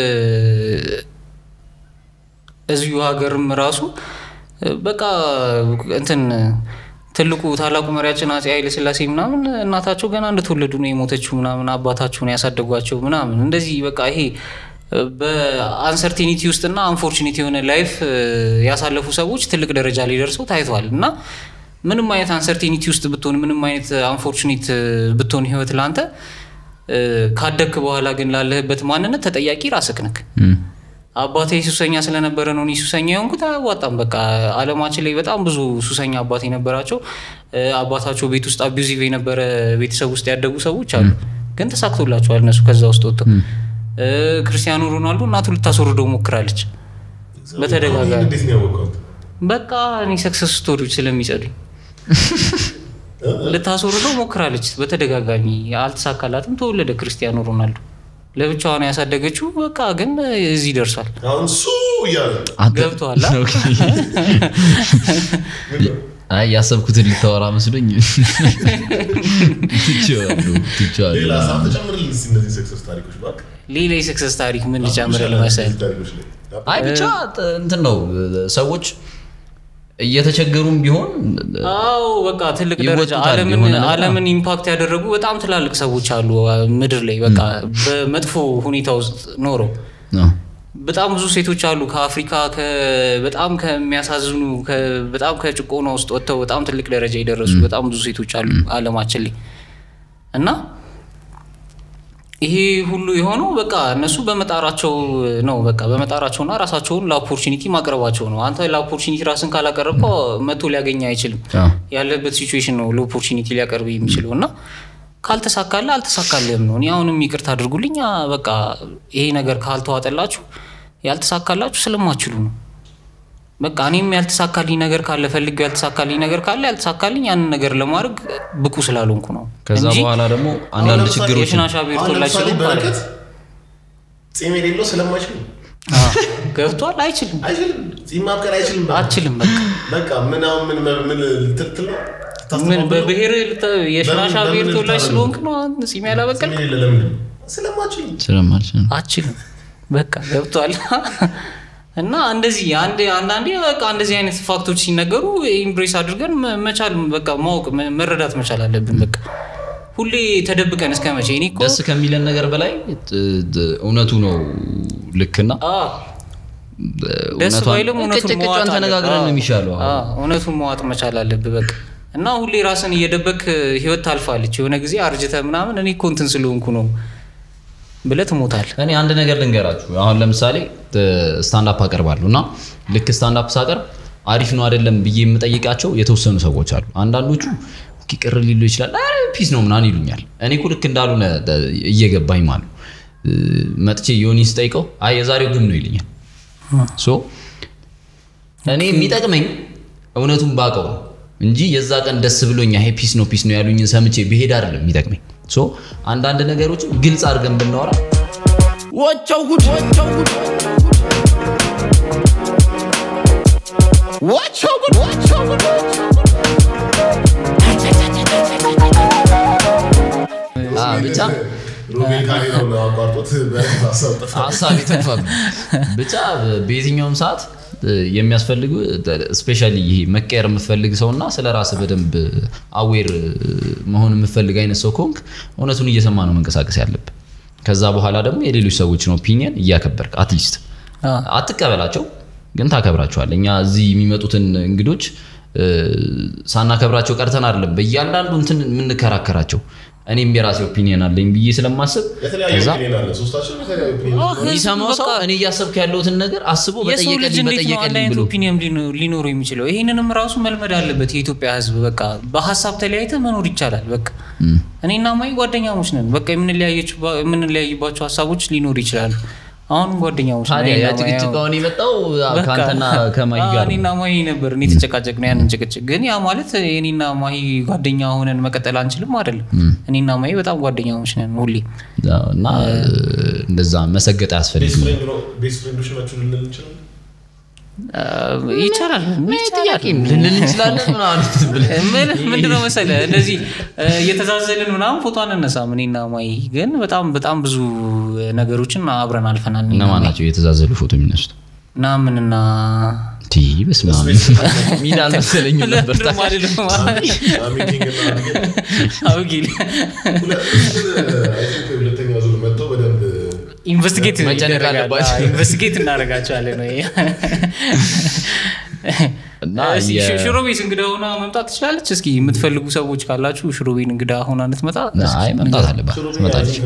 እዚሁ ሀገርም ራሱ በቃ እንትን ትልቁ ታላቁ መሪያችን አፄ ኃይለ ሥላሴ ምናምን እናታቸው ገና እንደተወለዱ ነው የሞተችው ምናምን አባታቸውን ያሳደጓቸው ምናምን እንደዚህ በቃ ይሄ በአንሰርቲኒቲ ውስጥና አንፎርቹኔት የሆነ ላይፍ ያሳለፉ ሰዎች ትልቅ ደረጃ ላይ ደርሰው ታይቷል እና ምንም አይነት አንሰርቲኒቲ ውስጥ ብትሆን ምንም አይነት አንፎርቹኔት ብትሆን ህይወት ላንተ ካደክ በኋላ ግን ላለህበት ማንነት ተጠያቂ ራስህ ነህ አባቴ ሱሰኛ ስለነበረ ነው እኔ ሱሰኛ የሆንኩት አዋጣም በቃ አለማችን ላይ በጣም ብዙ ሱሰኛ አባቴ ነበራቸው አባታቸው ቤት ውስጥ አቢዩዚቭ የነበረ ቤተሰብ ውስጥ ያደጉ ሰዎች አሉ ግን ተሳክቶላቸዋል እነሱ ከዛ ውስጥ ወጥተው ክርስቲያኖ ሮናልዶ እናቱ ልታስወርደው ሞክራለች በተደጋጋሚ እንዴት ነው ያወቀው በቃ እኔ ሰክሰስ ስቶሪዎች ስለሚጸዱ ልታስወርደው ሞክራለች በተደጋጋሚ አልተሳካላትም ተወለደ ክርስቲያኖ ሮናልዶ ለብቻዋ ነው ያሳደገችው በቃ ግን እዚህ ደርሷል አሁን ሱ ያለ ገብቷል አይ ያሰብኩትን ልታወራ መስሎኝ ትቻለሁ ትቻለሁ ሌላ ሳም ተጨምርልኝ እነዚህ ሰክሰስ ታሪኮች ባክ ሌላ ሰክሰስ ታሪክ ምን ልጨምርልህ መሰለህ አይ ብቻ እንትን ነው ሰዎች እየተቸገሩም ቢሆን አው በቃ ትልቅ ደረጃ ዓለምን ዓለምን ኢምፓክት ያደረጉ በጣም ትላልቅ ሰዎች አሉ ምድር ላይ በቃ በመጥፎ ሁኔታ ውስጥ ኖሮ በጣም ብዙ ሴቶች አሉ ከአፍሪካ በጣም ከሚያሳዝኑ በጣም ከጭቆና ውስጥ ወጥተው በጣም ትልቅ ደረጃ ይደረሱ በጣም ብዙ ሴቶች አሉ ዓለማችን ላይ እና ይሄ ሁሉ የሆነው በቃ እነሱ በመጣራቸው ነው በቃ በመጣራቸውና ራሳቸውን ለኦፖርቹኒቲ ማቅረባቸው ነው አንተ ለኦፖርቹኒቲ ራስን ካላቀረብከው መቶ ሊያገኝ አይችልም ያለበት ሲቹዌሽን ነው ለኦፖርቹኒቲ ሊያቀርብ የሚችለውና ካልተሳካለ አልተሳካለም ነው እኔ አሁንም ይቅርታ አድርጉልኝ በቃ ይሄ ነገር ካልተዋጠላችሁ ያልተሳካላችሁ ስለማትችሉ ነው በቃ እኔም ያልተሳካልኝ ነገር ካለ ፈልግ ያልተሳካልኝ ነገር ካለ ያልተሳካልኝ ያን ነገር ለማድረግ ብቁ ስላልሆንኩ ነው ከዛ በኋላ ደግሞ አንዳንድ ችግሮች የሽናሻ ቤርቶላ ስለማለት ጺም የሌለው ስለማይችል ገብቷል አይችልም አይችልም ጺም ማብቀል አይችልም አችልም በቃ በቃ ምን አሁን ምን ምን ትልትል ምን በብሄር የሽናሻ ቤርቶላ ስለሆንክ ነው ጺም ያላበቀል ስለማችል ስለማችል አችልም በቃ ገብቷል እና እንደዚህ አንድ አንዳንዴ በቃ እንደዚህ አይነት ፋክቶች ሲነገሩ ኢምብሬስ አድርገን መቻል በቃ ማወቅ መረዳት መቻል አለብን በቃ ሁሌ ተደብቀን እስከመቼ እኔ እኮ ደስ ከሚለን ነገር በላይ እውነቱ ነው ልክና አዎ ደስ ባይልም እውነቱን ማዋጥ ተነጋግረን ነው የሚሻለው አዎ እውነቱን ማዋጥ መቻል አለብን በቃ እና ሁሌ ራስን እየደበክ ህይወት ታልፋለች የሆነ ጊዜ አርጅተ ምናምን እኔ እኮ እንትን ስለሆንኩ ነው ብለህ ትሞታል እኔ አንድ ነገር ልንገራችሁ አሁን ለምሳሌ ስታንድ አፕ አቀርባለሁና ልክ ስታንድ አፕ ሳቀርብ አሪፍ ነው አይደለም ብዬ የምጠይቃቸው የተወሰኑ ሰዎች አሉ አንዳንዶቹ ኪቅር ሊሉ ይችላል አይ ፒስ ነው ምናን ይሉኛል እኔ እኮ ልክ እንዳልሆነ እየገባኝ ማለት መጥቼ ዮኒስ ጠይቀው አይ የዛሬው ግን ነው ይልኛል ሶ እኔ የሚጠቅመኝ እውነቱን ባቀው እንጂ የዛ ቀን ደስ ብሎኛ ይሄ ፒስ ነው ፒስ ነው ያሉኝን ሰምቼ በሄድ አይደለም የሚጠቅመኝ ሶ አንዳንድ ነገሮች ግልጽ አድርገን ብናወራ ወቸው ጉድ ወቸው ጉድ ወቸው ጉድ ወቸው ጉድ አ ብቻ ሩቤል ካሪራው ነው አቋርጦት በታሰብ ሐሳብ ይተፋብ ብቻ በየትኛውም ሰዓት የሚያስፈልጉ ስፔሻሊ ይሄ መቀየር የምፈልግ ሰውና ስለራስ በደንብ አዌር መሆን የምፈልግ አይነት ሰው ኮንክ እውነቱን እየሰማ ነው መንቀሳቀስ ያለበት ከዛ በኋላ ደግሞ የሌሎች ሰዎችን ኦፒኒየን እያከበርክ አትሊስት አትቀበላቸው ግን ታከብራቸዋለህ እኛ እዚህ የሚመጡትን እንግዶች ሳናከብራቸው ቀርተን አይደለም በእያንዳንዱ እንትን ምን ከራከራቸው እኔም የራሴ ኦፒኒየን አለኝ ብዬ ስለማስብ ከዛ ሶስታችን የተለያዩ ኦፒኒየን ይሰማው ሰው እኔ እያሰብክ ያለውትን ነገር አስቦ በጠየቀኝ በጠየቀኝ ብሎ ኦፒኒየን ሊኖር የሚችለው ይሄንንም ራሱ መልመድ አለበት የኢትዮጵያ ህዝብ በቃ በሐሳብ ተለያይተ መኖር ይቻላል በቃ እኔና ማይ ጓደኛሞች ነን በቃ ምን ሊያየችው ምን ሊያይባቸው ሐሳቦች ሊኖር ይችላል አሁን ጓደኛሞች ነን ታዲያ ያጭቅጭቃውን ይመጣው ካንተና ከማይ ጋር እኔና ማይ ነበር እኔ ተጨቃጨቅነው ያንን ጭቅጭቅ ግን ያ ማለት እኔና ማይ ጓደኛ ሆነን መቀጠል አንችልም አይደለም እኔና ማይ በጣም ጓደኛሞች ነን ሁሌ እና እንደዛ መሰገጥ ያስፈልጋል ቤስት ፍሬንዶች ናችሁ ልንል እንችላለን ይቻላል ጥያቄም ልንል እንችላለን ምን ምንድነው መሰለህ እንደዚህ እየተዛዘልን ምናምን ፎቶ አንነሳም እኔና ማይ ግን በጣም በጣም ብዙ ነገሮችን አብረን አልፈናል እና ማናቸው እየተዛዘሉ ፎቶ የሚነሱት እና ምንና ቲ በስማም ሚዳል መሰለኝ ነበር ታዲያ ሚቲንግ እና አውጊል ሁለተኛው ዙር መጥተው በደንብ ኢንቨስቲጌት መጨነቅ አለባቸው ኢንቨስቲጌት እናደርጋቸዋለን ነው እና ሽሮቤት እንግዳ ሆና መምጣት ትችላለች እስኪ የምትፈልጉ ሰዎች ካላችሁ ሽሮቤት እንግዳ ሆና እንድትመጣ አይ መምጣት አለባት ትመጣለች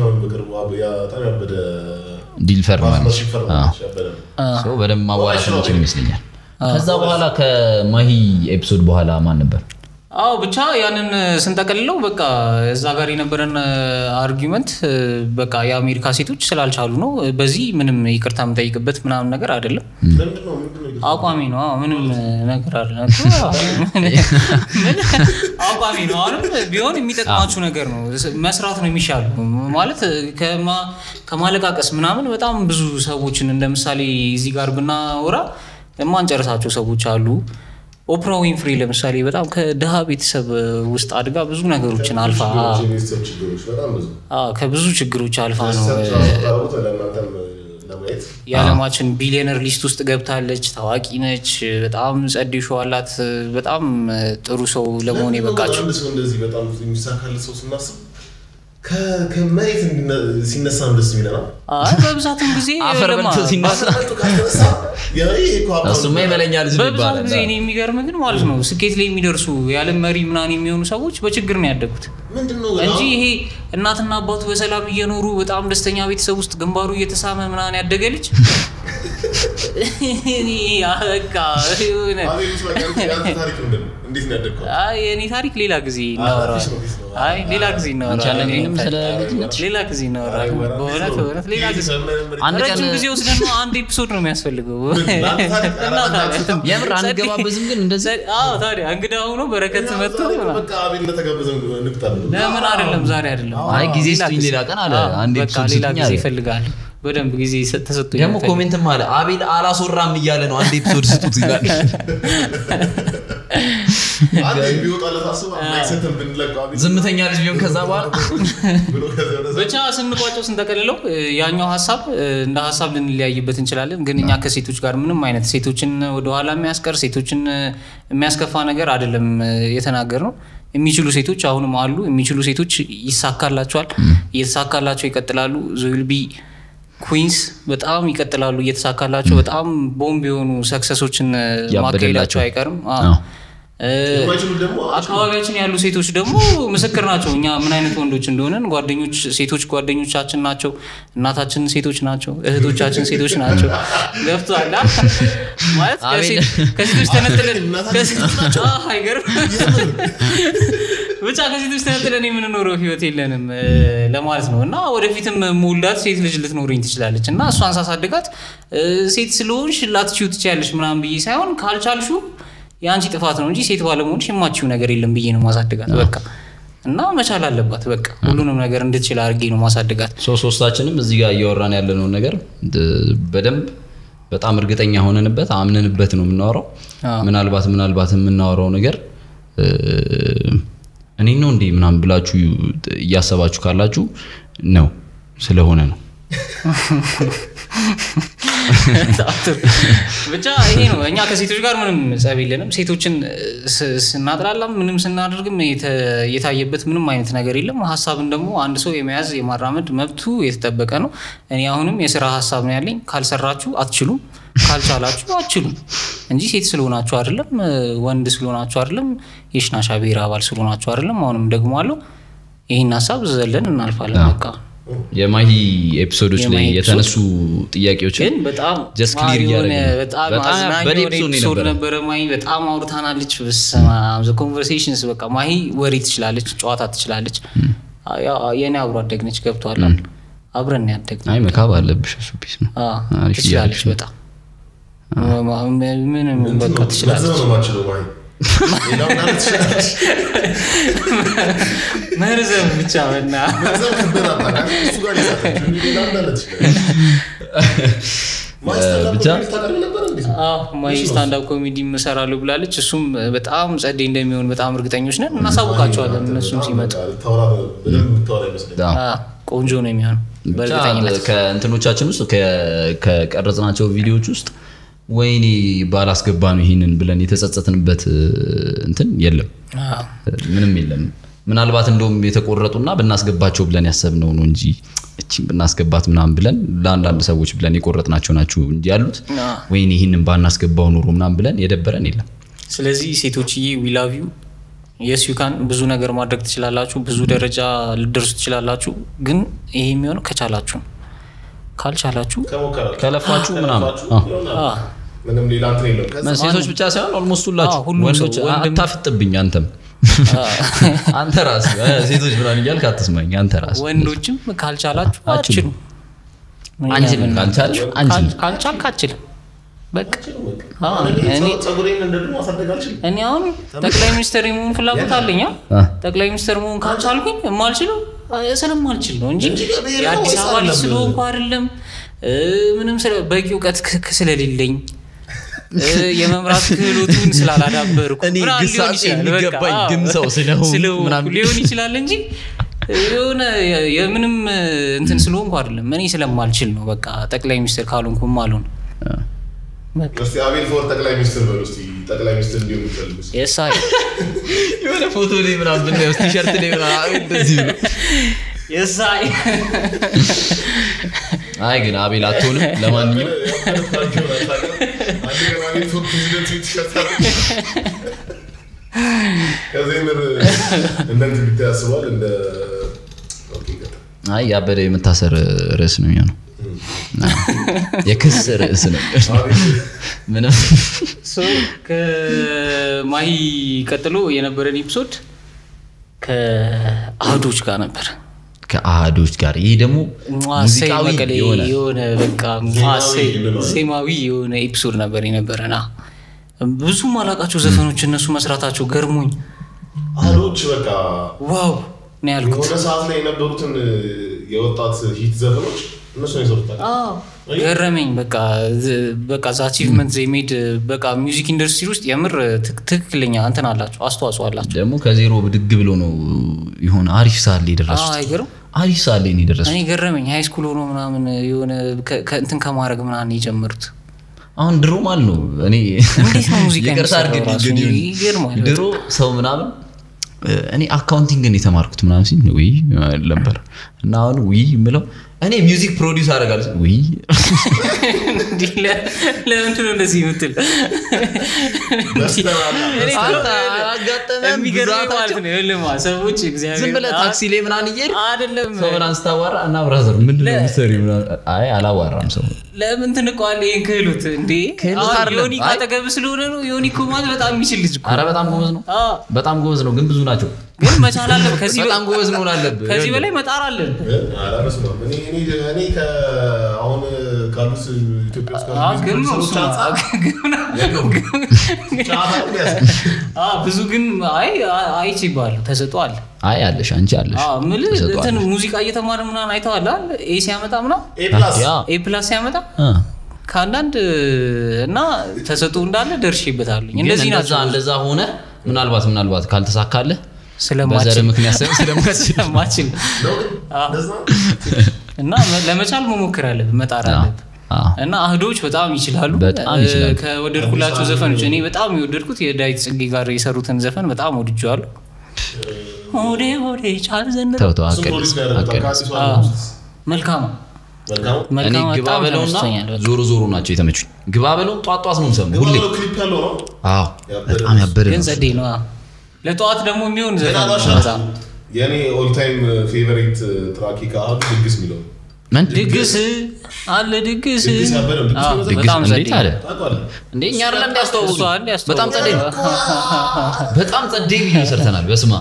ዲል ፈርማን ሶ በደም ማዋራሽ ነው ይመስለኛል ከዛ በኋላ ከማሂ ኤፒሶድ በኋላ ማን ነበር አው ብቻ ያንን ስንጠቀልለው በቃ እዛ ጋር የነበረን አርጊውመንት በቃ የአሜሪካ ሴቶች ስላልቻሉ ነው በዚህ ምንም ይቅርታ የምጠይቅበት ምናምን ነገር አይደለም አቋሚ ነው ምንም ነገር አይደለም አቋሚ ነው አሁንም ቢሆን የሚጠቅማችሁ ነገር ነው መስራት ነው የሚሻለው ማለት ከማ ከማለቃቀስ ምናምን በጣም ብዙ ሰዎችን እንደምሳሌ እዚህ ጋር ብናወራ ማንጨርሳቸው ሰዎች አሉ ኦፕራ ዊንፍሪ ለምሳሌ በጣም ከደሃ ቤተሰብ ውስጥ አድጋ ብዙ ነገሮችን አልፋ አዎ ከብዙ ችግሮች አልፋ ነው የዓለማችን ቢሊየነር ሊስት ውስጥ ገብታለች ታዋቂ ነች በጣም ጸድሾ አላት በጣም ጥሩ ሰው ለመሆን የበቃችው እንደዚህ በጣም የሚሳካል ሰው ስናስብ ከመሬት ሲነሳ እንደስ ይላል አይ በብዛትም ጊዜ አፈርበልቶ ሲነሳ እሱማ ይበለኛል ዝም ይባላል በብዛት ጊዜ እኔ የሚገርም ግን ማለት ነው ስኬት ላይ የሚደርሱ ያለ መሪ ምናን የሚሆኑ ሰዎች በችግር ነው ያደጉት ምንድነው እንጂ ይሄ እናትና አባቱ በሰላም እየኖሩ በጣም ደስተኛ ቤተሰብ ውስጥ ግንባሩ እየተሳመ ምናን ያደገልች እኔ አበቃ ይሁን እንዴት ነው ያደግከው አይ እኔ ታሪክ ሌላ ጊዜ እናወራለን አይ ሌላ ጊዜ እናወራለን ሌላ ጊዜ እናወራለን በእውነት በእውነት ሌላ ጊዜ አንድ ቀን ጊዜ ወስደን ነው አንድ ኤፒሶድ ነው የሚያስፈልገው የምር አንገባበዝም ግን እንደዚህ አዎ ታዲያ እንግዳ ሆኖ በረከት መጥቶ በቃ አቤል ለተጋበዘው ንቅጣል ለምን አይደለም ዛሬ አይደለም አይ ጊዜ ስጡኝ ሌላ ቀን አለ አንድ ኤፒሶድ ሌላ ጊዜ ይፈልጋል በደንብ ጊዜ ተሰጥቶኝ ደግሞ ኮሜንትም አለ አቤል አላስወራም እያለ ነው አንድ ኤፒሶድ ስጡት ይላል አንዴ ቢወጣ ለታስባ ማይሰተም ብንለቀው አቤል ዝምተኛ ልጅ ቢሆን ከዛ በኋላ ብቻ ስንቋጨው ስንተከለለው ያኛው ሐሳብ እንደ ሐሳብ ልንለያይበት እንችላለን ግን እኛ ከሴቶች ጋር ምንም አይነት ሴቶችን ወደ ኋላ የሚያስቀር ሴቶችን የሚያስከፋ ነገር አይደለም የተናገርነው የሚችሉ ሴቶች አሁንም አሉ የሚችሉ ሴቶች ይሳካላቸዋል እየተሳካላቸው ይቀጥላሉ ዙልቢ ኩዊንስ በጣም ይቀጥላሉ እየተሳካላቸው በጣም ቦምብ የሆኑ ሰክሰሶችን ማካሄዳቸው አይቀርም አዎ አካባቢያችን ያሉ ሴቶች ደግሞ ምስክር ናቸው እኛ ምን አይነት ወንዶች እንደሆነን ጓደኞች ሴቶች ጓደኞቻችን ናቸው እናታችን ሴቶች ናቸው እህቶቻችን ሴቶች ናቸው ገብቷል ማለት ከሴቶች ተነጥለን ከሴቶች ናቸው አይገርም ብቻ ከሴቶች ተነጥለን የምንኖረው ህይወት የለንም ለማለት ነው እና ወደፊትም ሙላት ሴት ልጅ ልትኖርኝ ትችላለች እና እሷን ሳሳድጋት ሴት ስለሆንሽ ላትቺው ትችያለሽ ምናምን ብዬ ሳይሆን ካልቻልሹ ያንቺ ጥፋት ነው እንጂ ሴት ባለመሆንሽ የማትቺው ነገር የለም ብዬ ነው ማሳደጋት በቃ እና መቻል አለባት በቃ ሁሉንም ነገር እንድትችል አድርጌ ነው ማሳደጋት ሶ ሶስታችንም እዚህ ጋር እያወራን ያለነው ነገር በደንብ በጣም እርግጠኛ ሆነንበት አምነንበት ነው የምናወራው ምናልባት ምናልባት የምናወራው ነገር እኔ ነው እንዴ ምናምን ብላችሁ እያሰባችሁ ካላችሁ ነው ስለሆነ ነው ብቻ ይሄ ነው እኛ ከሴቶች ጋር ምንም ጸብ የለንም ሴቶችን ስናጥላላም ምንም ስናደርግም የታየበት ምንም አይነት ነገር የለም ሐሳብን ደግሞ አንድ ሰው የመያዝ የማራመድ መብቱ የተጠበቀ ነው እኔ አሁንም የሥራ ሐሳብ ነው ያለኝ ካልሰራችሁ አትችሉም ካልቻላችሁ አትችሉም እንጂ ሴት ስለሆናችሁ አይደለም ወንድ ስለሆናችሁ አይደለም የሽናሻ ብሔር አባል ስለሆናችሁ አይደለም አሁንም ደግሞ አለው ይሄን ሐሳብ ዘለን እናልፋለን በቃ የማሂ ኤፒሶዶች ላይ የተነሱ ጥያቄዎች ግን በጣም just clear ያደረገ በጣም አዝናኝ ኤፒሶድ ነበር ማሂ በጣም አውርታናለች በሰማም ዘ ኮንቨርሴሽንስ በቃ ማሂ ወሬ ትችላለች ጨዋታ ትችላለች ያ የኔ አብሮ አደግነች ገብቷል አብረን ያደግነው አይ መካብ አለብሽ እሱ ፒስ ነው አዎ ትችላለች በጣም ምንም በቃ ትችላለች ሌላው ማለት ትችላለች መርዘም ብቻ ወና መርዘም ከበራታ እሱ ጋር ይሳተፍ ሌላው ማለት ትችላለች ብቻ ታቀርብ ነበር እንዴ አዎ ማይ ስታንድ አፕ ኮሜዲ መሰራሉ ብላለች እሱም በጣም ጸዴ እንደሚሆን በጣም እርግጠኞች ነን እናሳውቃቸዋለን እነሱም ሲመጡ ታውራ በደንብ ታውራ ይመስላል አዎ ቆንጆ ነው የሚሆነው በእርግጠኝነት ከእንትኖቻችን ውስጥ ከቀረጽናቸው ቪዲዮዎች ውስጥ ወይኔ ባላስገባ ነው ይሄንን ብለን የተጸጸትንበት እንትን የለም ምንም የለም ምናልባት እንደውም የተቆረጡና በእናስገባቸው ብለን ያሰብነው ነው እንጂ እቺን በእናስገባት ምናምን ብለን ለአንዳንድ ሰዎች ብለን የቆረጥናቸው ናቸው እንጂ ያሉት ወይኔ ይሄንን ባናስገባው ኑሮ ምናምን ብለን የደበረን የለም ስለዚህ ሴቶችዬ we love you yes you can ብዙ ነገር ማድረግ ትችላላችሁ ብዙ ደረጃ ልደርሱ ትችላላችሁ ግን ይሄ የሚሆነው ከቻላችሁ ካልቻላችሁ ከለፋችሁ ምናምን አዎ ምንም ሌላ እንትን የለም ሴቶች ብቻ ሳይሆን ኦልሞስት ሁላችሁ ወንዶች አታፍጥብኝ አንተም አንተ ራስ ሴቶች ብራን ይያል ካትስማኝ አንተ ራስ ወንዶችም ካልቻላችሁ አትችሉ አንቺ ካልቻላችሁ አንቺ ካልቻልክ አትችልም በቃ አዎ እኔ ጸጉሬን እንደድሞ አሳደጋልሽ እኔ አሁን ጠቅላይ ሚኒስትር መሆን ፍላጎት አለኝ ጠቅላይ ሚኒስትር መሆን ካልቻልኩኝ የማልችለው ስለማልችል ነው እንጂ የአዲስ አበባ ልጅ ስለሆንኩ አይደለም ምንም ስለ በቂ ዕውቀት ስለሌለኝ የመምራት ክህሎቱን ስላላዳበርኩ እኔ ግሳጼ የሚገባኝ ግን ሰው ስለሆነ ምናምን ሊሆን ይችላል እንጂ የሆነ የምንም እንትን ስለሆንኩ አይደለም እኔ ስለማልችል ነው በቃ ጠቅላይ ሚኒስትር ካልሆንኩ ማሉን እስቲ አቤል ፎር ጠቅላይ ሚኒስትር በሉ እስቲ ጠቅላይ ሚኒስትር እንዲሆን ይፈልጉ የሳይ የሆነ ፎቶ ላይ ምናምን ነው ቲ-ሸርት ላይ ምናምን እንደዚህ ነው የሳይ አይ ግን አቤል አትሆንም ለማንኛውም አንዴ አቤል ፎር ፕሬዚደንት ቲ-ሸርት ከዘይመር እንደዚህ ቢታስባል እንደ ኦኬ ገታ አይ ያበደ የምታሰር ርዕስ ነው የሚሆነው የክስ ርዕስ ነው ምንም ሶ ከማይ ቀጥሎ የነበረን ኤፒሶድ ከአህዶች ጋር ነበር ከአህዶች ጋር ይሄ ደግሞ ሙዚቃዊ የሆነ የሆነ በቃ ሴማዊ የሆነ ኤፒሶድ ነበር የነበረና ብዙ ማላቃቸው ዘፈኖች እነሱ መስራታቸው ገርሞኝ አህዶች በቃ ዋው ነው ያልኩት የሆነ ሰዓት ላይ የነበሩትን የወጣት ሂት ዘፈኖች እነሱ ነው የሰሩት አዎ ገረመኝ በቃ በቃ አቺቭመንት ዘ ሜድ በቃ ሚውዚክ ኢንደስትሪ ውስጥ የምር ትክክለኛ እንትን አላቸው አስተዋጽኦ አላቸው ደግሞ ከዜሮ ብድግ ብሎ ነው ይሆን አሪፍ ሳል ይደረሱት አዎ አይገርም አሪፍ ሳል ነው ይደረሱት እኔ ገረመኝ ሃይ ስኩል ሆኖ ምናምን የሆነ እንትን ከማረግ ምናምን ይጀምሩት አሁን ድሮ ማለት ነው እኔ እንዴት ነው ሙዚቃ ይቅርታ አድርግልኝ ድሮ ሰው ምናምን እኔ አካውንቲንግ ነው የተማርኩት ምናምን ሲል ወይ ነበር እና አሁን ወይ ምለው እኔ ሚውዚክ ፕሮዲዩስ አደርጋለሁ ወይ ዲለ ለምን ነው እንደዚህ ምትል እኔ አንተ አጋጠመን ቢዛት ነው ለማ ሰዎች እግዚአብሔር ዝም ብለህ ታክሲ ላይ ምናምን ይሄድ አይደለም ሰው ምናምን ስታዋራ እና ብራዘር ምንድነው የሚሰሪው አይ አላዋራም ሰው ለምን ትንቋል ይሄን ክህሎት እንዴ ዮኒ ካጠገብ ስለሆነ ነው ዮኒ እኮ ማለት በጣም የሚችል ልጅ እኮ ኧረ በጣም ጎበዝ ነው በጣም ጎበዝ ነው ግን ብዙ ናቸው ግን መቻል አለ ከዚህ በጣም ጎበዝ ነው አለበት ከዚህ በላይ መጣር አለ ኧረ በስመ አብ እኔ እኔ እኔ ከአሁን ካሉት ኢትዮጵያ ውስጥ አዎ ብዙ ግን አይ አይቺ ይባል ተሰጥቷል አይ አለሽ አንቺ አለሽ አዎ ምልህ እንትን ሙዚቃ እየተማረ ምናምን አይተዋል አይደል ኤ ሲያመጣ ምናምን ኤ ፕላስ ኤ ፕላስ ሲያመጣ ካንዳንድ እና ተሰጥቶ እንዳለ ደርሼበታለሁ እንደዚህ ናቸው እንደዛ ሆነ ምናልባት ምናልባት ካልተሳካለ ስለማችል ምክንያት ስለማችል ስለማችል እና ለመቻል መሞከር አለብህ መጣር አለብህ እና አህዶች በጣም ይችላሉ ከወደድኩላቸው ዘፈኖች እኔ በጣም የወደድኩት የዳዊት ጽጌ ጋር የሰሩትን ዘፈን በጣም ወድጄዋለሁ ኦዴ ኦዴ ቻል ዘንድ ተውተው አቀል መልካም እኔ ግባ በለውና ዞሮ ዞሮ ናቸው የተመቹኝ ግባ በለው ጧት ጧት ነው ሰም ሁሌ ክሊፕ ያለው ነው አዎ በጣም ያበረ ግን ዘዴ ነው ለጧት ደግሞ የሚሆን ዘፈን የኔ ኦል ታይም ፌቨሪት ትራክ ከአህዱ ድግስ ሚለው ምን ድግስ አለ ድግስ ድግስ ያበረ በጣም ዘዴ አለ ታውቃለህ እንደኛ አይደል እንዲያስተዋውቁ ያስተዋውቁ በጣም ጸዴ በጣም ጸዴ ቪዲዮ ሰርተናል በስማ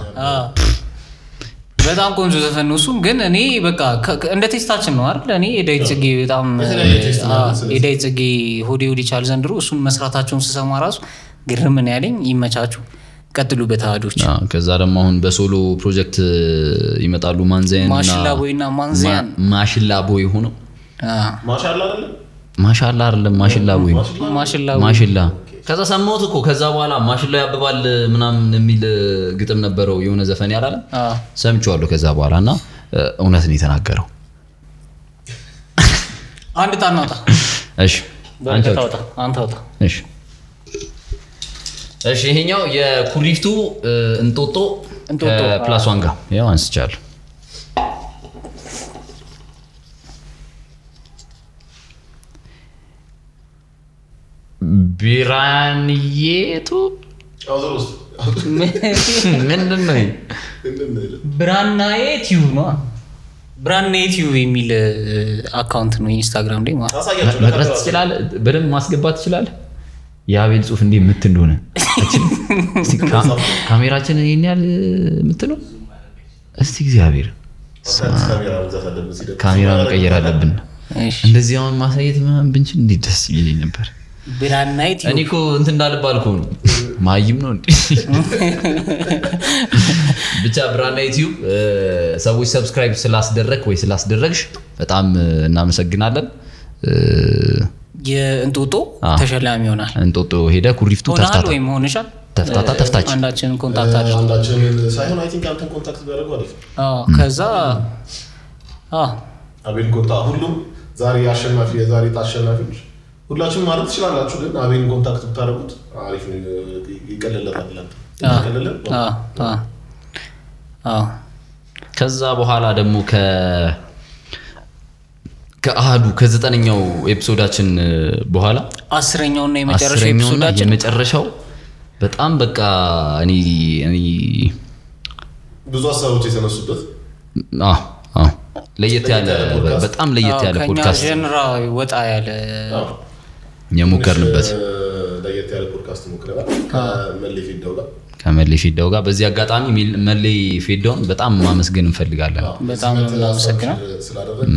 በጣም ቆንጆ ዘፈን ነው እሱም ግን እኔ በቃ እንደ ቴስታችን ነው አይደል እኔ የዳዊት ጽጌ በጣም የዳዊት ጽጌ ሆዴ ሆዴ ቻል ዘንድሮ እሱን መስራታቸውን ስሰማ ራሱ ግርም ነው ያለኝ ይመቻችሁ ቀጥሉበት አህዶች ከዛ ደግሞ አሁን በሶሎ ፕሮጀክት ይመጣሉ ማንዘያን ማሽላ ቦይና ማንዘያን ማሽላ ቦይ ሆኖ ማሻአላ አይደል ማሻአላ አይደለም ማሽላ ቦይ ማሽላ ማሽላ ከዛ ሰማሁት እኮ ከዛ በኋላ ማሽላ ያብባል ምናምን የሚል ግጥም ነበረው የሆነ ዘፈን ያላለ ሰምቻለሁ ከዛ በኋላና እውነት ነው የተናገረው አንድ ታናውጣ እሺ አንተ ታውጣ አንተ ታውጣ እሺ እሺ ይሄኛው የኩሪፍቱ እንጦጦ እንጦጦ ፕላስ ዋን ጋር ያው አንስቻለሁ ቢራንየቱ አውዞስ ምንድን ነው ብራናየቲው ነው ብራናየቲው የሚል አካውንት ነው ኢንስታግራም ላይ ማለት መቅረጽ ይችላል በደንብ ማስገባት ይችላል ያቤል ጽሁፍ እንዴ ምት እንደሆነ ካሜራችን ይሄን ያህል ምት ነው እስቲ እግዚአብሔር ካሜራ መቀየር አለብን እንደዚህ አሁን ማሳየት ምናምን ብንችል እንዴት ደስ ይለኝ ነበር ብራና ዩቲዩብ እኔ እኮ እንትን እንዳልባልኩ ነው ማይም ነው እንዴ ብቻ ብራና ዩቲዩብ ሰዎች ሰብስክራይብ ስላስደረክ ወይ ስላስደረግሽ በጣም እናመሰግናለን የእንጦጦ ተሸላሚ ይሆናል እንጦጦ ሄደ ኩሪፍቱ ተፍታታ ወይ መሆንሻል ተፍታታ ተፍታች አንዳችን ኮንታክት አድርጉ አንዳችን ሳይሆን አይ ቲንክ አንተን ኮንታክት ቢያደርጉ አሪፍ አዎ ከዛ አዎ አቤል ኮንታ ሁሉም ዛሬ አሸናፊ የዛሬ ታሸናፊዎች ሁላችሁም ማለት ትችላላችሁ ግን አቤል ኮንታክት ብታደርጉት አሪፍ ይቀለለታል ለአንተ ይቀለለ አዎ አዎ አዎ ከዛ በኋላ ደግሞ ከ ከአሃዱ ከዘጠነኛው ኤፒሶዳችን በኋላ አስረኛው እና የመጨረሻው ኤፒሶዳችን የመጨረሻው በጣም በቃ እኔ እኔ ብዙ ሀሳቦች የተነሱበት አዎ አዎ ለየት ያለ በጣም ለየት ያለ ፖድካስት ከኛ ጀነራ ወጣ ያለ የሞከርንበት ለየት ያለ ፖድካስት ሞክረናል ከመሌ ፊዳው ጋር ከመሌ ፊዳው ጋር በዚህ አጋጣሚ መሌ ፊዳውን በጣም ማመስገን እንፈልጋለን በጣም እናመሰግናለን ስላደረግ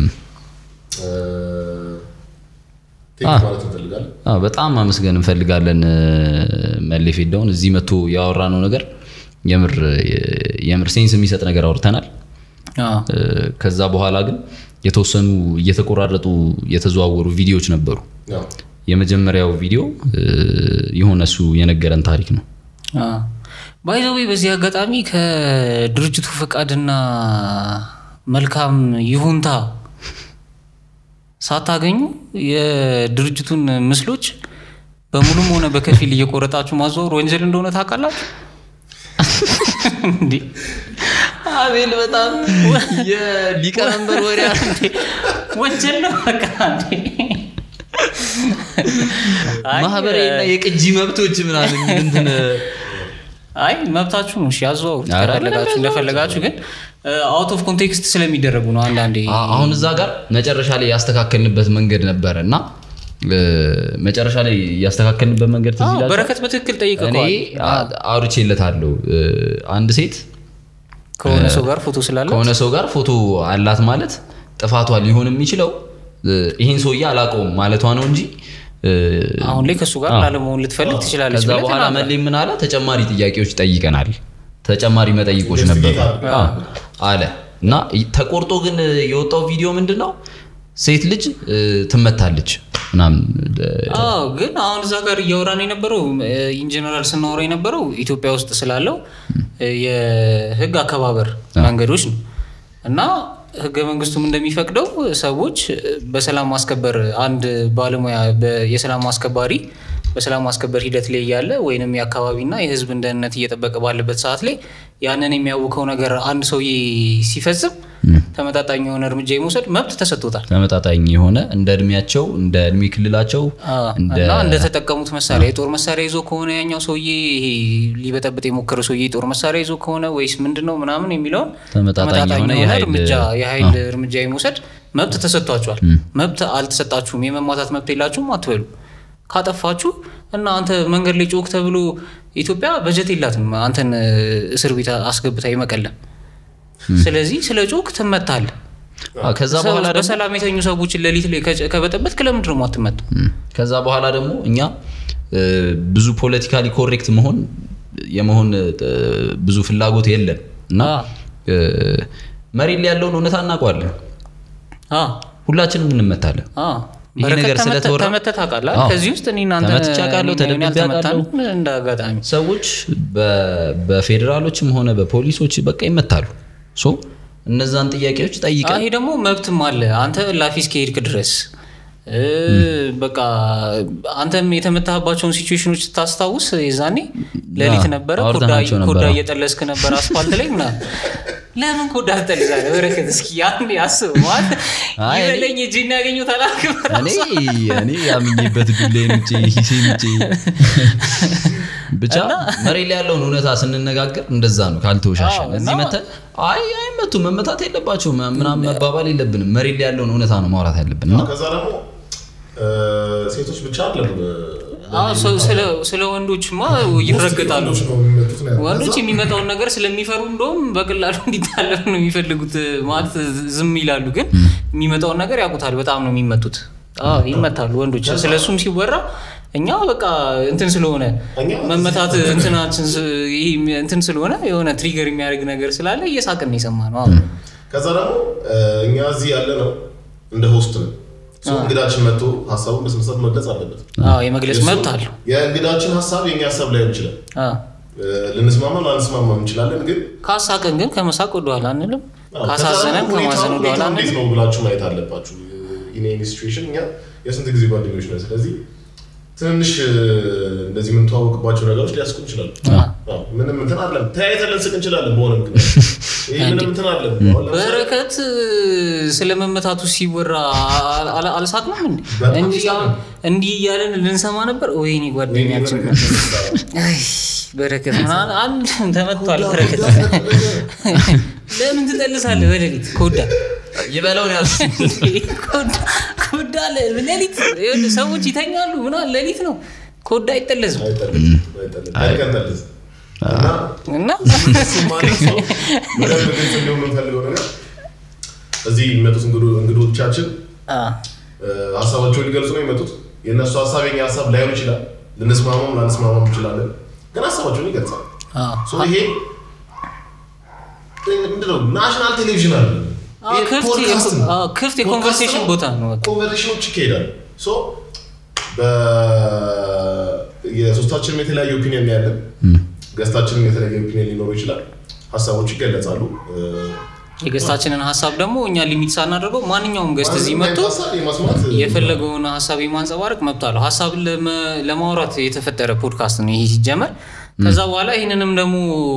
ቴክ ማለት እንፈልጋለን አዎ በጣም ማመስገን እንፈልጋለን መሌ ፊዳውን እዚህ መጥቶ ያወራነው ነገር የምር የምር ሴንስ የሚሰጥ ነገር አውርተናል አዎ ከዛ በኋላ ግን የተወሰኑ እየተቆራረጡ የተዘዋወሩ ቪዲዮዎች ነበሩ አዎ የመጀመሪያው ቪዲዮ የሆነሱ የነገረን ታሪክ ነው አዎ ባይዘው በዚህ አጋጣሚ ከድርጅቱ ፈቃድና መልካም ይሁንታ ሳታገኙ የድርጅቱን ምስሎች በሙሉም ሆነ በከፊል እየቆረጣችሁ ማዘዋወር ወንጀል እንደሆነ ታውቃላችሁ እንዴ አቤል በጣም የሊቀመንበር ወሬ አንዴ ወንጀል ነው በቃ አንዴ ማህበራዊና የቅጂ መብቶች ምናምን እንትን አይ መብታችሁ ነው ያዘዋውሩ ተፈለጋችሁ እንደፈለጋችሁ ግን አውት ኦፍ ኮንቴክስት ስለሚደረጉ ነው አንዳንዴ አሁን እዛ ጋር መጨረሻ ላይ ያስተካከልንበት መንገድ ነበርና መጨረሻ ላይ ያስተካከልንበት መንገድ ትዝ ይላል በረከት በትክክል ጠይቀው እኔ አውርቼለታለሁ አንድ ሴት ከሆነ ሰው ጋር ፎቶ ስላላት ከሆነ ሰው ጋር ፎቶ አላት ማለት ጥፋቷ ሊሆን የሚችለው ይሄን ሰውዬ አላቀውም ማለቷ ነው እንጂ አሁን ላይ ከሱ ጋር ላለመሆን ልትፈልግ ትችላለች ከዛ በኋላ መሌ ምን አለ ተጨማሪ ጥያቄዎች ጠይቀናል ተጨማሪ መጠይቆች ነበር አለ እና ተቆርጦ ግን የወጣው ቪዲዮ ምንድነው ሴት ልጅ ትመታለች ምናምን አዎ ግን አሁን እዛ ጋር እያወራን የነበረው ኢን ጀነራል ስናወራ የነበረው ኢትዮጵያ ውስጥ ስላለው የህግ አከባበር መንገዶች ነው እና ህገ መንግስቱም እንደሚፈቅደው ሰዎች በሰላም ማስከበር አንድ ባለሙያ የሰላም ማስከባሪ በሰላም ማስከበር ሂደት ላይ ያለ ወይንም የአካባቢና የህዝብ እንደነት እየተጠበቀ ባለበት ሰዓት ላይ ያንን የሚያውቀው ነገር አንድ ሰው ሲፈጽም ተመጣጣኝ የሆነ እርምጃ የመውሰድ መብት ተሰጥቶታል ተመጣጣኝ የሆነ እንደ እድሜያቸው እንደ እድሜ ክልላቸው እንደ እንደ ተጠቀሙት መሳሪያ የጦር መሳሪያ ይዞ ከሆነ ያኛው ሰውዬ ይሄ ሊበጠብጥ የሞከረው ሰውዬ የጦር መሳሪያ ይዞ ከሆነ ወይስ ምንድነው ምናምን የሚለው ተመጣጣኝ የሆነ እርምጃ የኃይል እርምጃ የመውሰድ መብት ተሰጥቷቸዋል መብት አልተሰጣችሁም የመማታት መብት የላችሁም አትበሉ ካጠፋችሁ እና አንተ መንገድ ላይ ጮክ ተብሎ ኢትዮጵያ በጀት የላትም አንተን እስር ቤት አስገብታ ይመቀለም ስለዚህ ስለ ጮክ ተመታል ከዛ በኋላ ደግሞ በሰላም የተኙ ሰዎች ለሊት ላይ ከበጠበት ክለምድ ነው ማትመጡ ከዛ በኋላ ደግሞ እኛ ብዙ ፖለቲካሊ ኮሬክት መሆን የመሆን ብዙ ፍላጎት የለም እና መሬት ላይ ያለውን እውነታ እናውቀዋለን አ ሁላችንም እንመታለን አ ይሄ ነገር ስለተወራ ተመተታ ቃላ ከዚህ ውስጥ እኔ እናንተ ተመትቻቃለሁ ተደብዳቤያለሁ እንዳጋጣሚ ሰዎች በፌደራሎችም ሆነ በፖሊሶች በቃ ይመታሉ ሶ እነዛን ጥያቄዎች ጠይቀን አይ ደግሞ መብትም አለ አንተ ላፊስ ከሄድክ ድረስ በቃ አንተም የተመታባቸውን ሲቹዌሽኖች ታስታውስ የዛኔ ለሊት ነበር ኮዳ ኮዳ እየጠለስክ ነበር አስፋልት ላይ ምናምን ለምን ኮዳ ተጠልዛለ በረከት እስኪ ያንዴ አስብ ማለት ይለኝ ጂና ያገኘው ታላልከ እኔ እኔ ያምኝበት ዱሌን እንጂ ሂሴን እንጂ ብቻ መሬት ላይ ያለውን እውነታ ስንነጋገር እንደዛ ነው ካልተወሻሸን እዚህ መተን አይ አይ መቱ መመታት የለባቸው ምናምን መባባል የለብንም መሬት ላይ ያለውን እውነታ ነው ማውራት ያለብን ነው ከዛ ደግሞ ሴቶች ብቻ አይደለም አዎ ስለ ስለ ወንዶችማ ይረገጣሉ ወንዶች የሚመጣውን ነገር ስለሚፈሩ እንደውም በቀላሉ እንዲታለፍ ነው የሚፈልጉት ማለት ዝም ይላሉ ግን የሚመጣውን ነገር ያውቁታል በጣም ነው የሚመጡት አዎ ይመታሉ ወንዶች ስለሱም ሲወራ እኛ በቃ እንትን ስለሆነ መመታት እንትናችን ይሄ እንትን ስለሆነ የሆነ ትሪገር የሚያደርግ ነገር ስላለ እየሳቅን የሰማነው አዎ ከዛ ደግሞ እኛ እዚህ ያለ ነው እንደ ሆስት ነው ሶ እንግዳችን መጥቶ ሐሳቡን በስነስርዓት መግለጽ አለበት አዎ የመግለጽ መብት አለው የእንግዳችን ሐሳብ የኛ ሐሳብ ላይ ይችላል አዎ ለንስማማ ላንስማማ እንችላለን ግን ካሳቀን ግን ከመሳቅ ወደ ኋላ አንልም ካሳዘነን ከማዘን ወደ ኋላ አንልም ነው ብላችሁ ማየት አለባችሁ ኢን ኤኒ ሲቹዌሽን እኛ የስንት ጊዜ ጓደኞች ነን ስለዚህ ትንሽ እንደዚህ ምን ተዋወቅባቸው ነገሮች ሊያስቁን ይችላል አዎ ምንም እንትን አይደለም ተያይተን ልንስቅ እንችላለን በሆነ ምክንያት ይሄ ምንም እንትን አይደለም በረከት ስለመመታቱ ሲወራ አልሳቅንም እንዴ እንዴ እንዴ ያለን ልንሰማ ነበር ወይኔ ጓደኛችን አይ በረከት አንድ ተመቷል በረከት ለምን ትጠልሳለህ በሌሊት ኮዳ ይበለው ነው ያልኩት ኮዳ ኮዳ ለሌሊት ሰዎች ይተኛሉ ምን አለ ሌሊት ነው ኮዳ አይጠለዝም አይጠለዝም አይጠለዝም እና ማለት ነው ምንም ግልጽ እንዲሆን እንፈልገው ነገር እዚህ የሚመጡት እንግዶቻችን አ ሐሳባቸውን ሊገልጹ ነው የሚመጡት የነሱ ሐሳብ የኛ ሐሳብ ላይሆን ይችላል ልንስማማም ላንስማማም ይችላል ግን ሐሳባቸውን ይገልጻሉ አ ሶ ይሄ ምንድነው ናሽናል ቴሌቪዥን አለ አ ክፍት አ ክፍት የኮንቨርሴሽን ቦታ ነው ኮንቨርሴሽኖች ይካሄዳሉ ሶ በ የሶስታችንም የተለያየ ኦፒኒየን ያለን ገስታችንን የተለያየ ኦፒኒየን ሊኖረው ይችላል ሐሳቦች ይገለጻሉ የገስታችንን ሐሳብ ደግሞ እኛ ሊሚት ሳናደርገው ማንኛውም ገስት እዚህ መጥቶ የፈለገውን ሐሳብ የማንጸባረቅ መብት አለው ሐሳብ ለማውራት የተፈጠረ ፖድካስት ነው ይሄ ሲጀመር ከዛ በኋላ ይሄንንም ደግሞ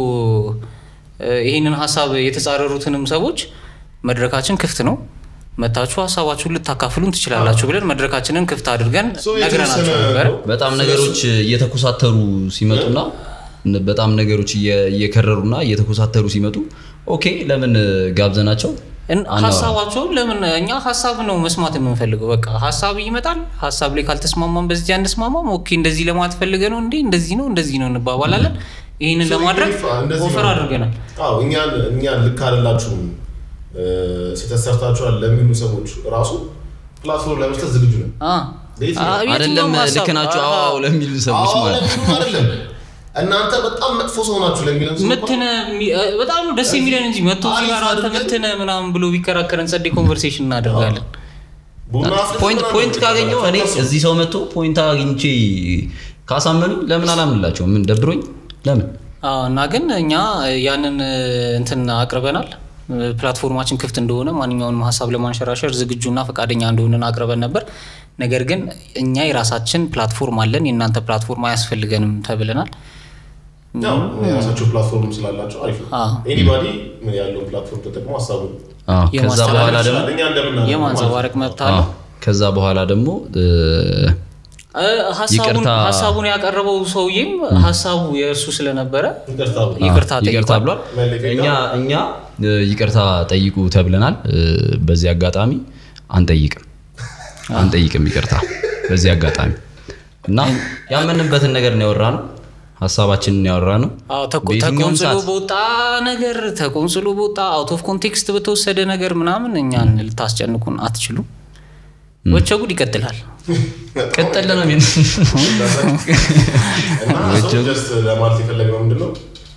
ይሄንን ሐሳብ የተጻረሩትንም ሰዎች መድረካችን ክፍት ነው መታችሁ ሐሳባችሁን ልታካፍሉን ትችላላችሁ ብለን መድረካችንን ክፍት አድርገን ነገራናችሁ ነበር በጣም ነገሮች እየተኮሳተሩ ሲመጡና በጣም ነገሮች እየከረሩና እየተኮሳተሩ ሲመጡ ኦኬ ለምን ጋብዘናቸው ሐሳባቸው ለምን እኛ ሐሳብ ነው መስማት የምንፈልገው በቃ ሐሳብ ይመጣል ሐሳብ ላይ ካልተስማማን በዚህ አንስማማም ኦኬ እንደዚህ ለማለት ፈልገ ነው እንዴ እንደዚህ ነው እንደዚህ ነው እንባባላለን ይሄንን ለማድረግ ኦፈር አድርገናል አዎ እኛ እኛ ልክ አይደላችሁ ሲተሰርታችኋል ለሚሉ ሰዎች ራሱ ፕላትፎርም ለመስጠት ዝግጁ ነን አ አይደለም ልክ ናችሁ አዎ ለሚሉ ሰዎች ማለት አይደለም እናንተ በጣም መጥፎ ሰው ናችሁ ለሚለን ሰው መተነ በጣም ደስ የሚለን እንጂ መጥቶ ሲጋራ ተመተነ ምናምን ብሎ ቢከራከረን ጸዴ ኮንቨርሴሽን እናደርጋለን ፖይንት ፖይንት ካገኘው እኔ እዚህ ሰው መጥቶ ፖይንት አግኝቼ ካሳመኑ ለምን አላምንላቸው ምን ደብሮኝ ለምን አዎ እና ግን እኛ ያንን እንትን አቅርበናል ፕላትፎርማችን ክፍት እንደሆነ ማንኛውንም ሐሳብ ለማንሸራሸር ዝግጁና ፈቃደኛ እንደሆነን አቅርበን ነበር ነገር ግን እኛ የራሳችን ፕላትፎርም አለን የናንተ ፕላትፎርም አያስፈልገንም ተብለናል ነው የራሳቸው ፕላትፎርም ስላላቸው አይፍ ኤኒባዲ ያለው ፕላትፎርም ተጠቅሞ ሐሳቡን ከዛ በኋላ ደግሞ የማንጸባረቅ መብት አለ ከዛ በኋላ ደግሞ ሐሳቡን ሐሳቡን ያቀረበው ሰውዬም ሐሳቡ የእርሱ ስለነበረ ይቅርታ ይቅርታ ብሏል እኛ እኛ ይቅርታ ጠይቁ ተብለናል በዚህ አጋጣሚ አንጠይቅም አንጠይቅም ይቅርታ በዚህ አጋጣሚ እና ያመንንበትን ነገር ነው ያወራነው ሐሳባችንን ያወራነው አዎ ተቆንጽሎ ቦጣ ነገር ተቆንጽሎ ቦጣ አውት ኦፍ ኮንቴክስት በተወሰደ ነገር ምናምን እኛን ልታስጨንቁን አትችሉ ወቸ ጉድ ይቀጥላል ቀጥል ነው ምን ወቸ ጀስት ለማለት የፈለገው ምንድነው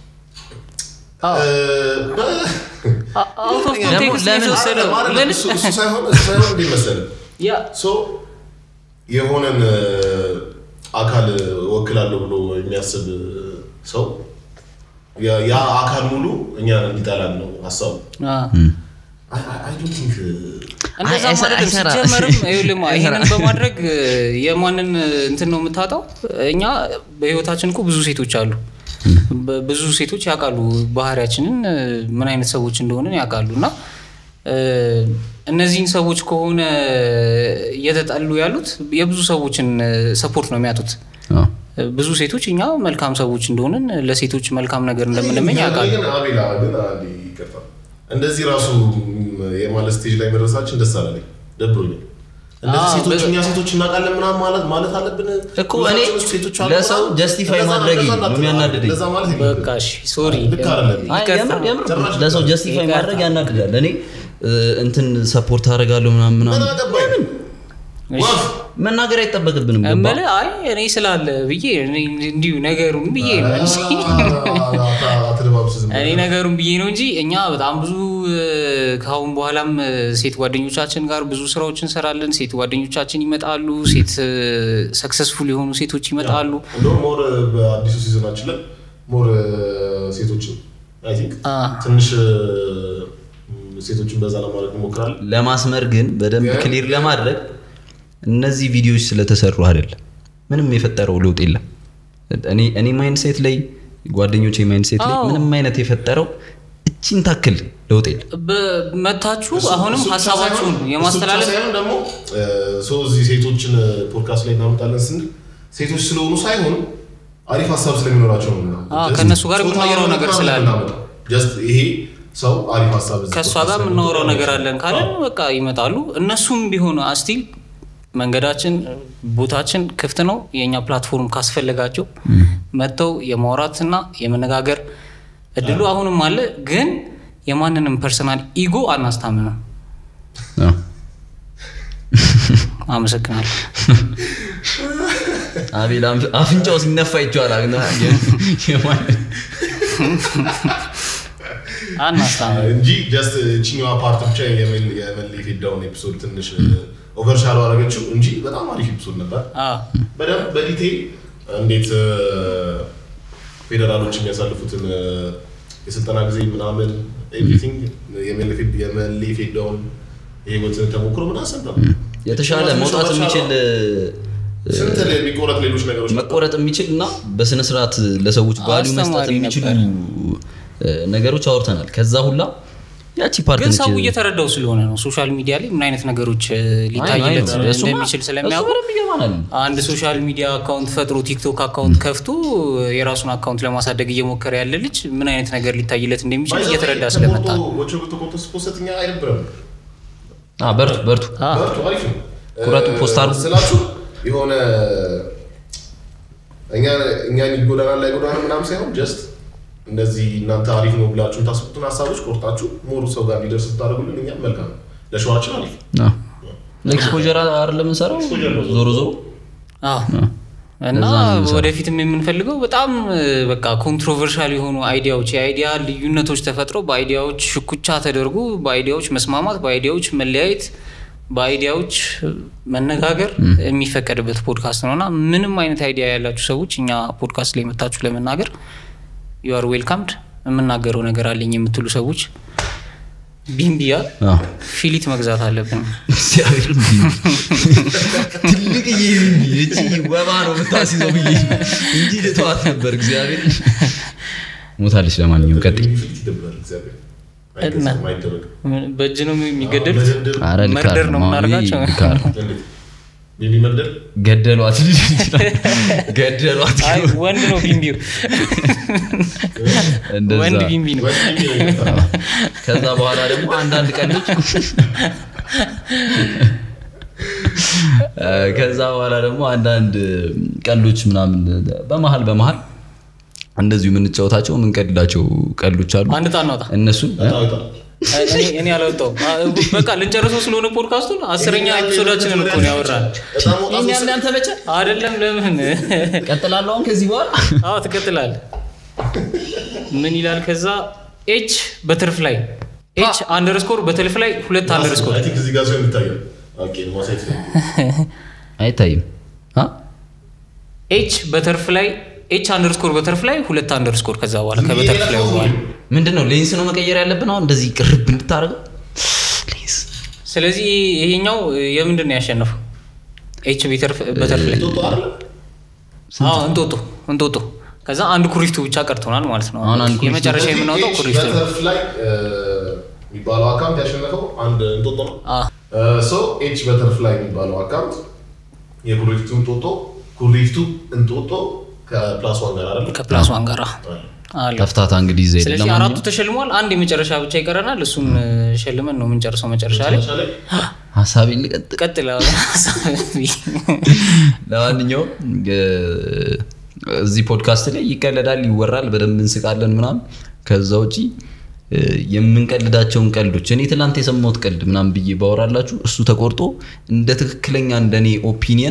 አውት ኦፍ ኮንቴክስት ለተወሰደ ለምን እሱ ሳይሆን ሳይሆን ቢመሰል ያ ሶ የሆነን አካል ወክላለሁ ብሎ የሚያስብ ሰው ያ ያ አካል ሙሉ እኛን እንዲጣላን ነው ሐሳቡ አይ ዶንት ቲንክ እንደዛ ማለት ሲጀመርም አይልም ይሄንን በማድረግ የማንን እንትን ነው የምታጣው እኛ በህይወታችን እኮ ብዙ ሴቶች አሉ ብዙ ሴቶች ያውቃሉ ባህሪያችንን ምን አይነት ሰዎች እንደሆነን ያውቃሉና እነዚህን ሰዎች ከሆነ እየተጣሉ ያሉት የብዙ ሰዎችን ሰፖርት ነው የሚያጡት ብዙ ሴቶች እኛ መልካም ሰዎች እንደሆነን ለሴቶች መልካም ነገር እንደምንመኝ ያውቃሉ ግን አቤላ ግን አንዲ ይከፋ እንደዚህ ራሱ የማለት ስቴጅ ላይ መድረሳችን ደስ አላለኝ ደብሮኛል እንደዚህ ሴቶች እኛ ሴቶች እናቃለን ምናምን ማለት ማለት አለብን እኮ እኔ ለሰው ጀስቲፋይ ማድረግ ነው የሚያናድደኝ በቃሽ ሶሪ ለሰው ጀስቲፋይ ማድረግ ያናድዳል እኔ እንትን ሰፖርት አደርጋለሁ ምናምን ምናምን መናገር አይጠበቅብንም እምለ አይ እኔ ስላለ ብዬ እንዲሁ ነገሩን ብዬ ነው እኔ ነገሩን ብዬ ነው እንጂ እኛ በጣም ብዙ ካሁን በኋላም ሴት ጓደኞቻችን ጋር ብዙ ስራዎችን እንሰራለን ሴት ጓደኞቻችን ይመጣሉ ሴት ሰክሰስፉል የሆኑ ሴቶች ይመጣሉ እንደውም ሞር በአዲሱ ሲዝናችን ላይ ሞር ሴቶች አይ ቲንክ ትንሽ ሴቶችን በዛ ለማድረግ እንሞክራለን ለማስመር ግን በደንብ ክሊር ለማድረግ እነዚህ ቪዲዮዎች ስለተሰሩ አይደለም ምንም የፈጠረው ለውጥ የለም እኔ እኔ ማይንድሴት ላይ ጓደኞቼ ማይንድሴት ላይ ምንም አይነት የፈጠረው እቺን ታክል ለውጥ የለም በመታችሁ አሁንም ሐሳባችሁን የማስተላለፍ ሳይሆን ደግሞ ሶ እዚህ ሴቶችን ፖድካስት ላይ እናመጣለን ስንል ሴቶች ስለሆኑ ሳይሆን አሪፍ ሐሳብ ስለሚኖራቸው ነው አዎ ከነሱ ጋር የምናወራው ነገር ስላለ ጀስት ይሄ ሰው አሪፍ ሐሳብ ከሷ ጋር የምናወራው ነገር አለን ካለን በቃ ይመጣሉ እነሱም ቢሆኑ አስቲል መንገዳችን ቦታችን ክፍት ነው የኛ ፕላትፎርም ካስፈልጋቸው መተው የማውራትና የመነጋገር እድሉ አሁንም አለ ግን የማንንም ፐርሰናል ኢጎ አናስታምነው አዎ አመሰግናለሁ አቤል አፍንጫው ሲነፋ ይቻላል አግና የማን አናስታምነው እንጂ ጀስት እቺኛዋ ፓርት ብቻ የመል የመል ፊዳውን ኤፒሶድ ትንሽ ኦቨርሻዶ አረጋችሁ እንጂ በጣም አሪፍ ኤፒሶድ ነበር አዎ በደም በዲቴል እንዴት ፌደራሎች የሚያሳልፉትን የስልጠና ጊዜ ምናምን ኤቭሪቲንግ የመል ፊድ የመል ፊዳውን የህይወት ተሞክሮ ምናምን ሰንተው የተሻለ መውጣት የሚችል ስንት ለሚቆረጥ ሌሎች ነገሮች መቆረጥ የሚችልና በስነ ስርዓት ለሰዎች ቫልዩ መስጠት የሚችሉ ነገሮች አውርተናል ከዛ ሁላ ያቺ ፓርት ግን ሰው እየተረዳው ስለሆነ ነው ሶሻል ሚዲያ ላይ ምን አይነት ነገሮች ሊታይለት እንደሚችል ስለሚያውቁ አንድ ሶሻል ሚዲያ አካውንት ፈጥሮ ቲክቶክ አካውንት ከፍቶ የራሱን አካውንት ለማሳደግ እየሞከረ ያለ ልጅ ምን አይነት ነገር ሊታይለት እንደሚችል እየተረዳ ስለመጣ ነው ወጭ ወጭ ስፖስተኛ አይነበረም አ በርቱ በርቱ በርቱ አሪፍ ነው ኩራቱ ፖስታር ስላችሁ የሆነ እኛ እኛ ይጎዳና ላይ ጎዳና ምናምን ሳይሆን ጀስት እንደዚህ እናንተ አሪፍ ነው ብላችሁ ታስቡትን ሐሳቦች ቆርጣችሁ ሞር ሰው ጋር ሊደርስ ታደርጉልን እኛ መልካም ለሸዋችን አሪፍ አዎ ለኤክስፖዠር አይደለም እንሰራው ዞሮ ዞሮ አዎ እና ወደፊትም የምንፈልገው በጣም በቃ ኮንትሮቨርሻል የሆኑ አይዲያዎች የአይዲያ ልዩነቶች ተፈጥሮ በአይዲያዎች ሽኩቻ ተደርጎ በአይዲያዎች መስማማት በአይዲያዎች መለያየት በአይዲያዎች መነጋገር የሚፈቀድበት ፖድካስት ነውና ምንም አይነት አይዲያ ያላችሁ ሰዎች እኛ ፖድካስት ላይ መጣችሁ ለመናገር you are welcomed የምናገረው ነገር አለኝ የምትሉ ሰዎች ቢምቢያ ፊሊት መግዛት አለብን ሲያብር ትልቅ ይሄ እቺ ወባ ነው የምታስይዘው ብዬ እንጂ ለተዋት ነበር እግዚአብሔር ሞታለች ለማንኛውም ቀጥ እና በእጅ ነው የሚገደሉት መርደር ነው የምናደርጋቸው ቢምቢመርደር ገደሏት ይችላል ገደሏት አይ ወንድ ነው ቢምቢው ወንድ ቢምቢ ነው ከዛ በኋላ ደግሞ አንዳንድ ቀልዶች ከዛ በኋላ ደግሞ አንዳንድ ቀልዶች ምናምን በመሃል በመሃል እንደዚሁ ምን ጫወታቸው ምን ቀልዳቸው ቀልዶች አሉ አንድ ታናውጣ እነሱ እኔ እኔ አላውጣው በቃ ልንጨርሰው ስለሆነ ፖድካስቱን አስረኛ ኤፒሶዳችንን እኮ ነው ያወራን እኛ እናንተ በቻ አይደለም ለምን ቀጥላለሁ አሁን ከዚህ በኋላ አዎ ትቀጥላለህ ምን ይላል ከዛ ኤች በተርፍላይ ኤች አንደርስኮር በተርፍላይ ሁለት አንደርስኮር አይ ቲንክ እዚህ ጋር ሰው ይታያል ኦኬ ነው ማሳይት አይታይም አ ኤች በተርፍላይ ኤች አንደርስኮር በተርፍላይ ሁለት አንደርስኮር ከዛ በኋላ ከበተርፍላይ በኋላ ምንድነው ሌንስ ነው መቀየር ያለብን አሁን እንደዚህ ቅርብ እንድታረገው ሌንስ ስለዚህ ይሄኛው የምንድነው ያሸነፈው ኤች በተርፍላይ ቶቶ አይደል አዎ እንጦጦ እንጦጦ ከዛ አንድ ኩሪፍቱ ብቻ ቀርቶናል ማለት ነው የመጨረሻ የምናወጣው ኩሪፍቱ በተርፍላይ የሚባለው አካውንት ያሸነፈው አንድ እንጦጦ ነው ሶ ኤች በተርፍላይ የሚባለው አካውንት የኩሪፍቱ እንጦጦ ኩሪፍቱ እንጦጦ ከፕላስ ዋን ጋር አይደል ከፕላስ ዋን ጋር አለ ተፍታታ እንግዲህ ዘይለ ስለዚህ አራቱ ተሸልሟል አንድ የመጨረሻ ብቻ ይቀረናል እሱን ሸልመን ነው የምንጨርሰው መጨረሻ ላይ ሐሳቤን ልቀጥል ቀጥል ለማንኛውም እዚህ ፖድካስት ላይ ይቀለዳል ይወራል በደንብ እንስቃለን ምናምን ከዛው እጪ የምንቀልዳቸውን ቀልዶች እኔ ትላንት የሰማሁት ቀልድ ምናምን ብዬ ባወራላችሁ እሱ ተቆርጦ እንደ ትክክለኛ እንደኔ ኦፒኒየን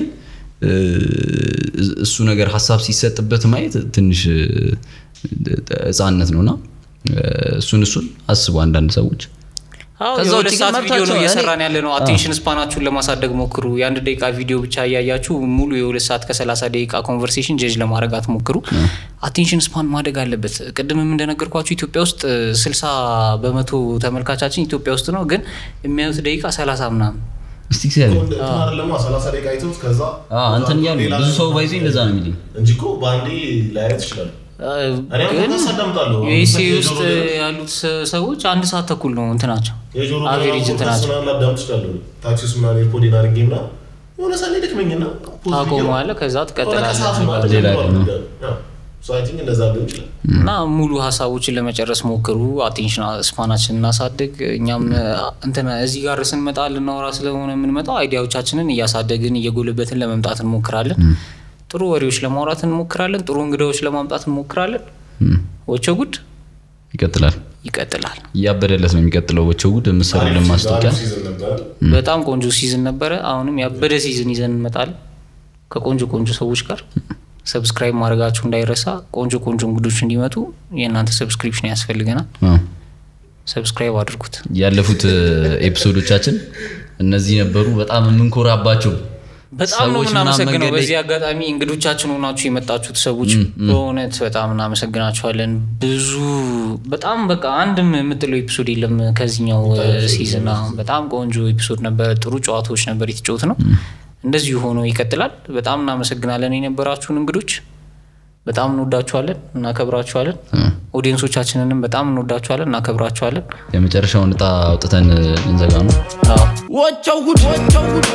እሱ ነገር ሐሳብ ሲሰጥበት ማየት ትንሽ ህፃንነት ነውና እሱን እሱን አስቡ አንዳንድ ሰዎች ከዛው ለሳት ቪዲዮ ነው እየሰራን ያለ ነው አቴንሽን ስፓናችሁን ለማሳደግ ሞክሩ የአንድ ደቂቃ ቪዲዮ ብቻ ያያያችሁ ሙሉ የሁለት ሰዓት ከሰላሳ ደቂቃ ኮንቨርሴሽን ጀጅ ለማድረግ አትሞክሩ አቴንሽን ስፓን ማደግ አለበት ቅድምም እንደነገርኳችሁ ኢትዮጵያ ውስጥ ስልሳ በመቶ ተመልካቻችን ኢትዮጵያ ውስጥ ነው ግን የሚያዩት ደቂቃ ሰላሳ ምናምን እስቲ ሲያዩ ለማ ሰላሳ ደቂቃ አይተውት ከዛ አዎ አንተን ያሉ ብዙ ሰው ባይዙ እንደዛ ነው የሚልኝ እንጂ እኮ ባንዴ ላይት ይችላል ግን ዩኤስኤ ውስጥ ያሉት ሰዎች አንድ ሰዓት ተኩል ነው እንትናቸው አቨሬጅ እንትናቸው ታክሲ ውስጥ ምናምን ኤርፖርት አድርጌና የሆነ ሰዓት ላይ ደክመኝና ታቆማለህ ከዛ ትቀጥላለህ ሌላ ነው ሶአይቲንግ እንደዛ ነው ይችላል እና ሙሉ ሐሳቦችን ለመጨረስ ሞክሩ አቴንሽን ስፓናችንን እናሳድግ እኛም እንትና እዚህ ጋር ስንመጣ ልናወራ ስለሆነ የምንመጣው አይዲያዎቻችንን እያሳደግን እየጎለበትን ለመምጣት እንሞክራለን ጥሩ ወሬዎች ለማውራት እንሞክራለን ጥሩ እንግዳዎች ለማምጣት እንሞክራለን ወቸው ጉድ ይቀጥላል ይቀጥላል ያበደለት ነው የሚቀጥለው ወቸው ጉድ መስራው ለማስተዋወቅ በጣም ቆንጆ ሲዝን ነበር አሁንም ያበደ ሲዝን ይዘን እንመጣለን ከቆንጆ ቆንጆ ሰዎች ጋር ሰብስክራይብ ማድረጋችሁ እንዳይረሳ ቆንጆ ቆንጆ እንግዶች እንዲመጡ የእናንተ ሰብስክሪፕሽን ያስፈልገናል ሰብስክራይብ አድርጉት ያለፉት ኤፒሶዶቻችን እነዚህ ነበሩ በጣም የምንኮራባቸው በጣም ነው እናመሰግናለን በዚህ አጋጣሚ እንግዶቻችን ሆናችሁ የመጣችሁት ሰዎች በእውነት በጣም እናመሰግናችኋለን ብዙ በጣም በቃ አንድም የምትለው ኤፒሶድ የለም ከዚህኛው ሲዝን በጣም ቆንጆ ኤፒሶድ ነበር ጥሩ ጨዋታዎች ነበር የተጫወት ነው እንደዚህ ሆኖ ይቀጥላል በጣም እናመሰግናለን የነበራችሁን እንግዶች በጣም እንወዳችኋለን እናከብራችኋለን ኦዲየንሶቻችንንም በጣም እንወዳችኋለን እናከብራችኋለን የመጨረሻውን ዕጣ አውጥተን እንዘጋ ነው አዎ ወቸው ጉድ ወቸው ጉድ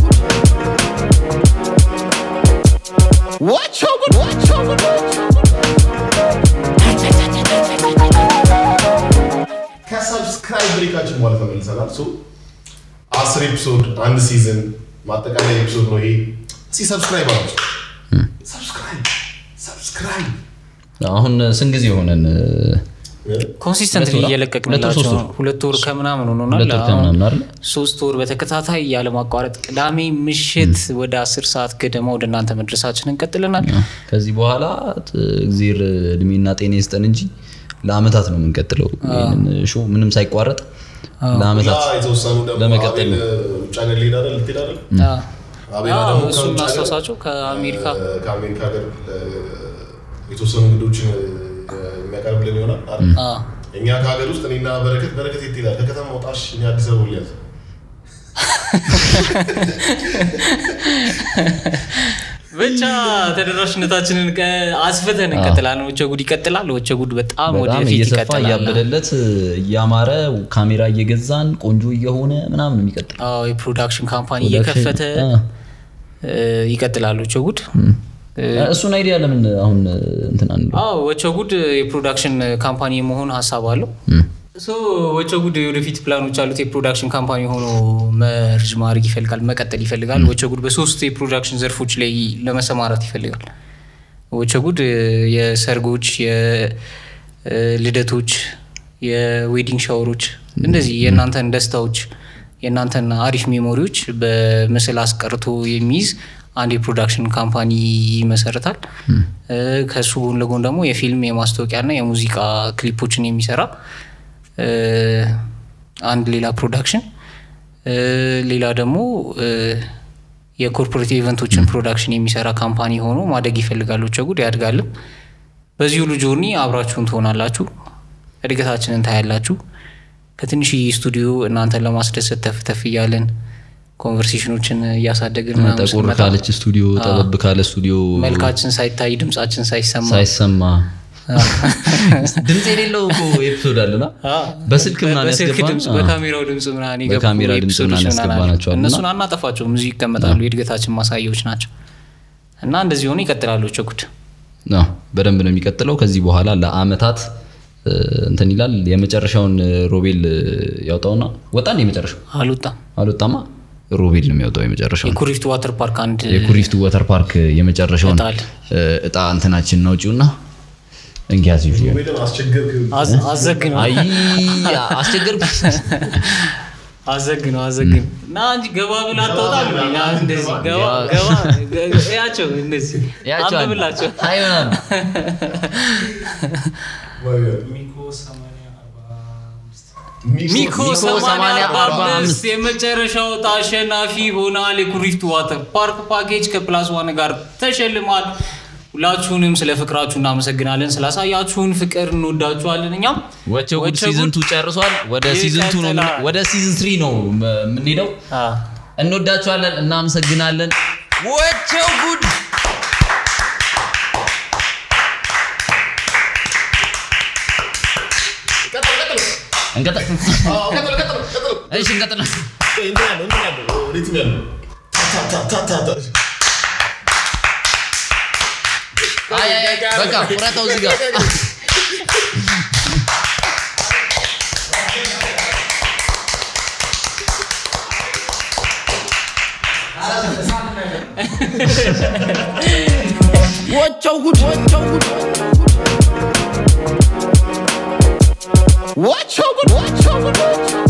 ወቸው ጉድ ወቸው ጉድ ከሰብስክራይብ ብሬካችን በኋላ ተመልሰናል ሶ አስር ኤፒሶድ አንድ ሲዝን ማጠቃለያ ኤፒሶድ ነው ይሄ እስኪ ሰብስክራይብ አድርጉ ሰብስክራይብ ሰብስክራይብ አሁን ስንት ጊዜ ሆነን ኮንሲስተንትሊ እየለቀቅንላችሁ ሁለት ወር ከምናምን ሆኖናል ሶስት ወር በተከታታይ ያለ ማቋረጥ ቅዳሜ ምሽት ወደ አስር ሰዓት ገደማ ወደ እናንተ መድረሳችንን ቀጥለናል ከዚህ በኋላ እግዚአብሔር እድሜና ጤና ይስጠን እንጂ ለአመታት ነው የምንቀጥለው ይሄን ሾው ምንም ሳይቋረጥ ለአመታት ለመቀጠል ውጭ ሀገር ሊሄድ አይደል ልትሄድ አይደል አቤላ ደግሞ እሱን እናስተሳቸው ከአሜሪካ ከአሜሪካ ሀገር የተወሰኑ እንግዶችን የሚያቀርብልን ይሆናል አይደል እኛ ከሀገር ውስጥ እኔና በረከት በረከት ይትላል ከከተማ ወጣሽ እኛ አዲስ አበባ ሊያዝ ብቻ ተደራሽነታችንን አስፈተን እንቀጥላለን ወቸ ጉድ ይቀጥላል ወቸ ጉድ በጣም ወደፊት ይቀጥላል ያበደለት ያማረ ካሜራ እየገዛን ቆንጆ እየሆነ ምናምን የሚቀጥል አዎ የፕሮዳክሽን ካምፓኒ እየከፈተ ይቀጥላል ወቸ ጉድ እሱን አይዲያ ለምን አሁን እንትን አንዱ አዎ ወቸ ጉድ የፕሮዳክሽን ካምፓኒ መሆን ሐሳብ አለው ሶ ወቸ ጉድ ወደፊት ፕላኖች አሉት የፕሮዳክሽን ካምፓኒ ሆኖ መርጅ ማድረግ ይፈልጋል መቀጠል ይፈልጋል ወቸ ጉድ በሶስት የፕሮዳክሽን ዘርፎች ላይ ለመሰማራት ይፈልጋል ወቸ ጉድ የሰርጎች የልደቶች የዌዲንግ ሻወሮች እንደዚህ የናንተን ደስታዎች የናንተን አሪፍ ሜሞሪዎች በምስል አስቀርቶ የሚይዝ አንድ የፕሮዳክሽን ካምፓኒ ይመሰርታል ከሱ ጎን ለጎን ደግሞ የፊልም የማስታወቂያና የሙዚቃ ክሊፖችን የሚሰራ አንድ ሌላ ፕሮዳክሽን ሌላ ደግሞ የኮርፖሬት ኢቨንቶችን ፕሮዳክሽን የሚሰራ ካምፓኒ ሆኖ ማደግ ይፈልጋል ወቸ ጉድ ያድጋል በዚህ ሁሉ ጆርኒ አብራችሁን ትሆናላችሁ እድገታችንን ታያላችሁ ከትንሽ ስቱዲዮ እናንተን ለማስደሰት ተፍተፍ ይያለን ኮንቨርሴሽኖችን ያሳደግን ማለት ተቆር ካለች ስቱዲዮ ተበብ ካለ ስቱዲዮ መልካችን ሳይታይ ድምጻችን ሳይሰማ ሳይሰማ ድምጽ የሌለው እኮ ኤፒሶድ አለና በስልክ ምናምን ያስገባን በካሜራው ድምጽ ምናምን ይገባል በካሜራ ድምጽ ምናምን ያስገባናቸው እነሱን አናጠፋቸው ሙዚቃ ይቀመጣሉ የድገታችን ማሳያዎች ናቸው እና እንደዚህ ሆነ ይቀጥላሉ ወቸ ጉድ ነው በደንብ ነው የሚቀጥለው ከዚህ በኋላ ለአመታት እንትን ይላል የመጨረሻውን ሮቤል ያውጣውና ወጣን የመጨረሻው አልወጣም አልወጣማ ሮቤል ነው የሚያወጣው የመጨረሻው የኩሪፍቱ ዋተር ፓርክ አንድ የኩሪፍቱ ዋተር ፓርክ የመጨረሻውን እጣ እንትናችን ነው ጪውና እንግዲያስ ይሁን ወይም አስቸገርክ አዘግነው አይ አስቸገርኩ አዘግነው አዘግነው ና እንጂ ገባ ብላ አትወጣም ና እንደዚህ ገባ ገባ ያቸው እንደዚህ ያቸው አንብላቸው አይሆንም ሚኮ ሰማንያ አርባ አምስት ሚኮ ሰማንያ አርባ አምስት የመጨረሻው ታሸናፊ ሆናል የኩሪፍቱ ዋተር ፓርክ ፓኬጅ ከፕላስ ዋን ጋር ተሸልሟል ሁላችሁንም ስለ ፍቅራችሁ እናመሰግናለን ስላሳያችሁን ፍቅር እንወዳችኋለን እኛም ወቸው ጉድ ሲዝን two ጨርሷል ወደ ሲዝን two ነው ወደ ሲዝን three ነው የምንሄደው እንወዳችኋለን እናመሰግናለን ወቸው ጉድ እንቀጥል አዎ ቀጥል ቀጥል ቀጥል እሺ እንቀጥል እንዴ ያለው እንዴ ያለው ሪትም ያለው ታ ታ ታ ታ አይ አይ በቃ ቁረጠው እዚህ ጋር What your good, what your good, what your good, what your good, what your good.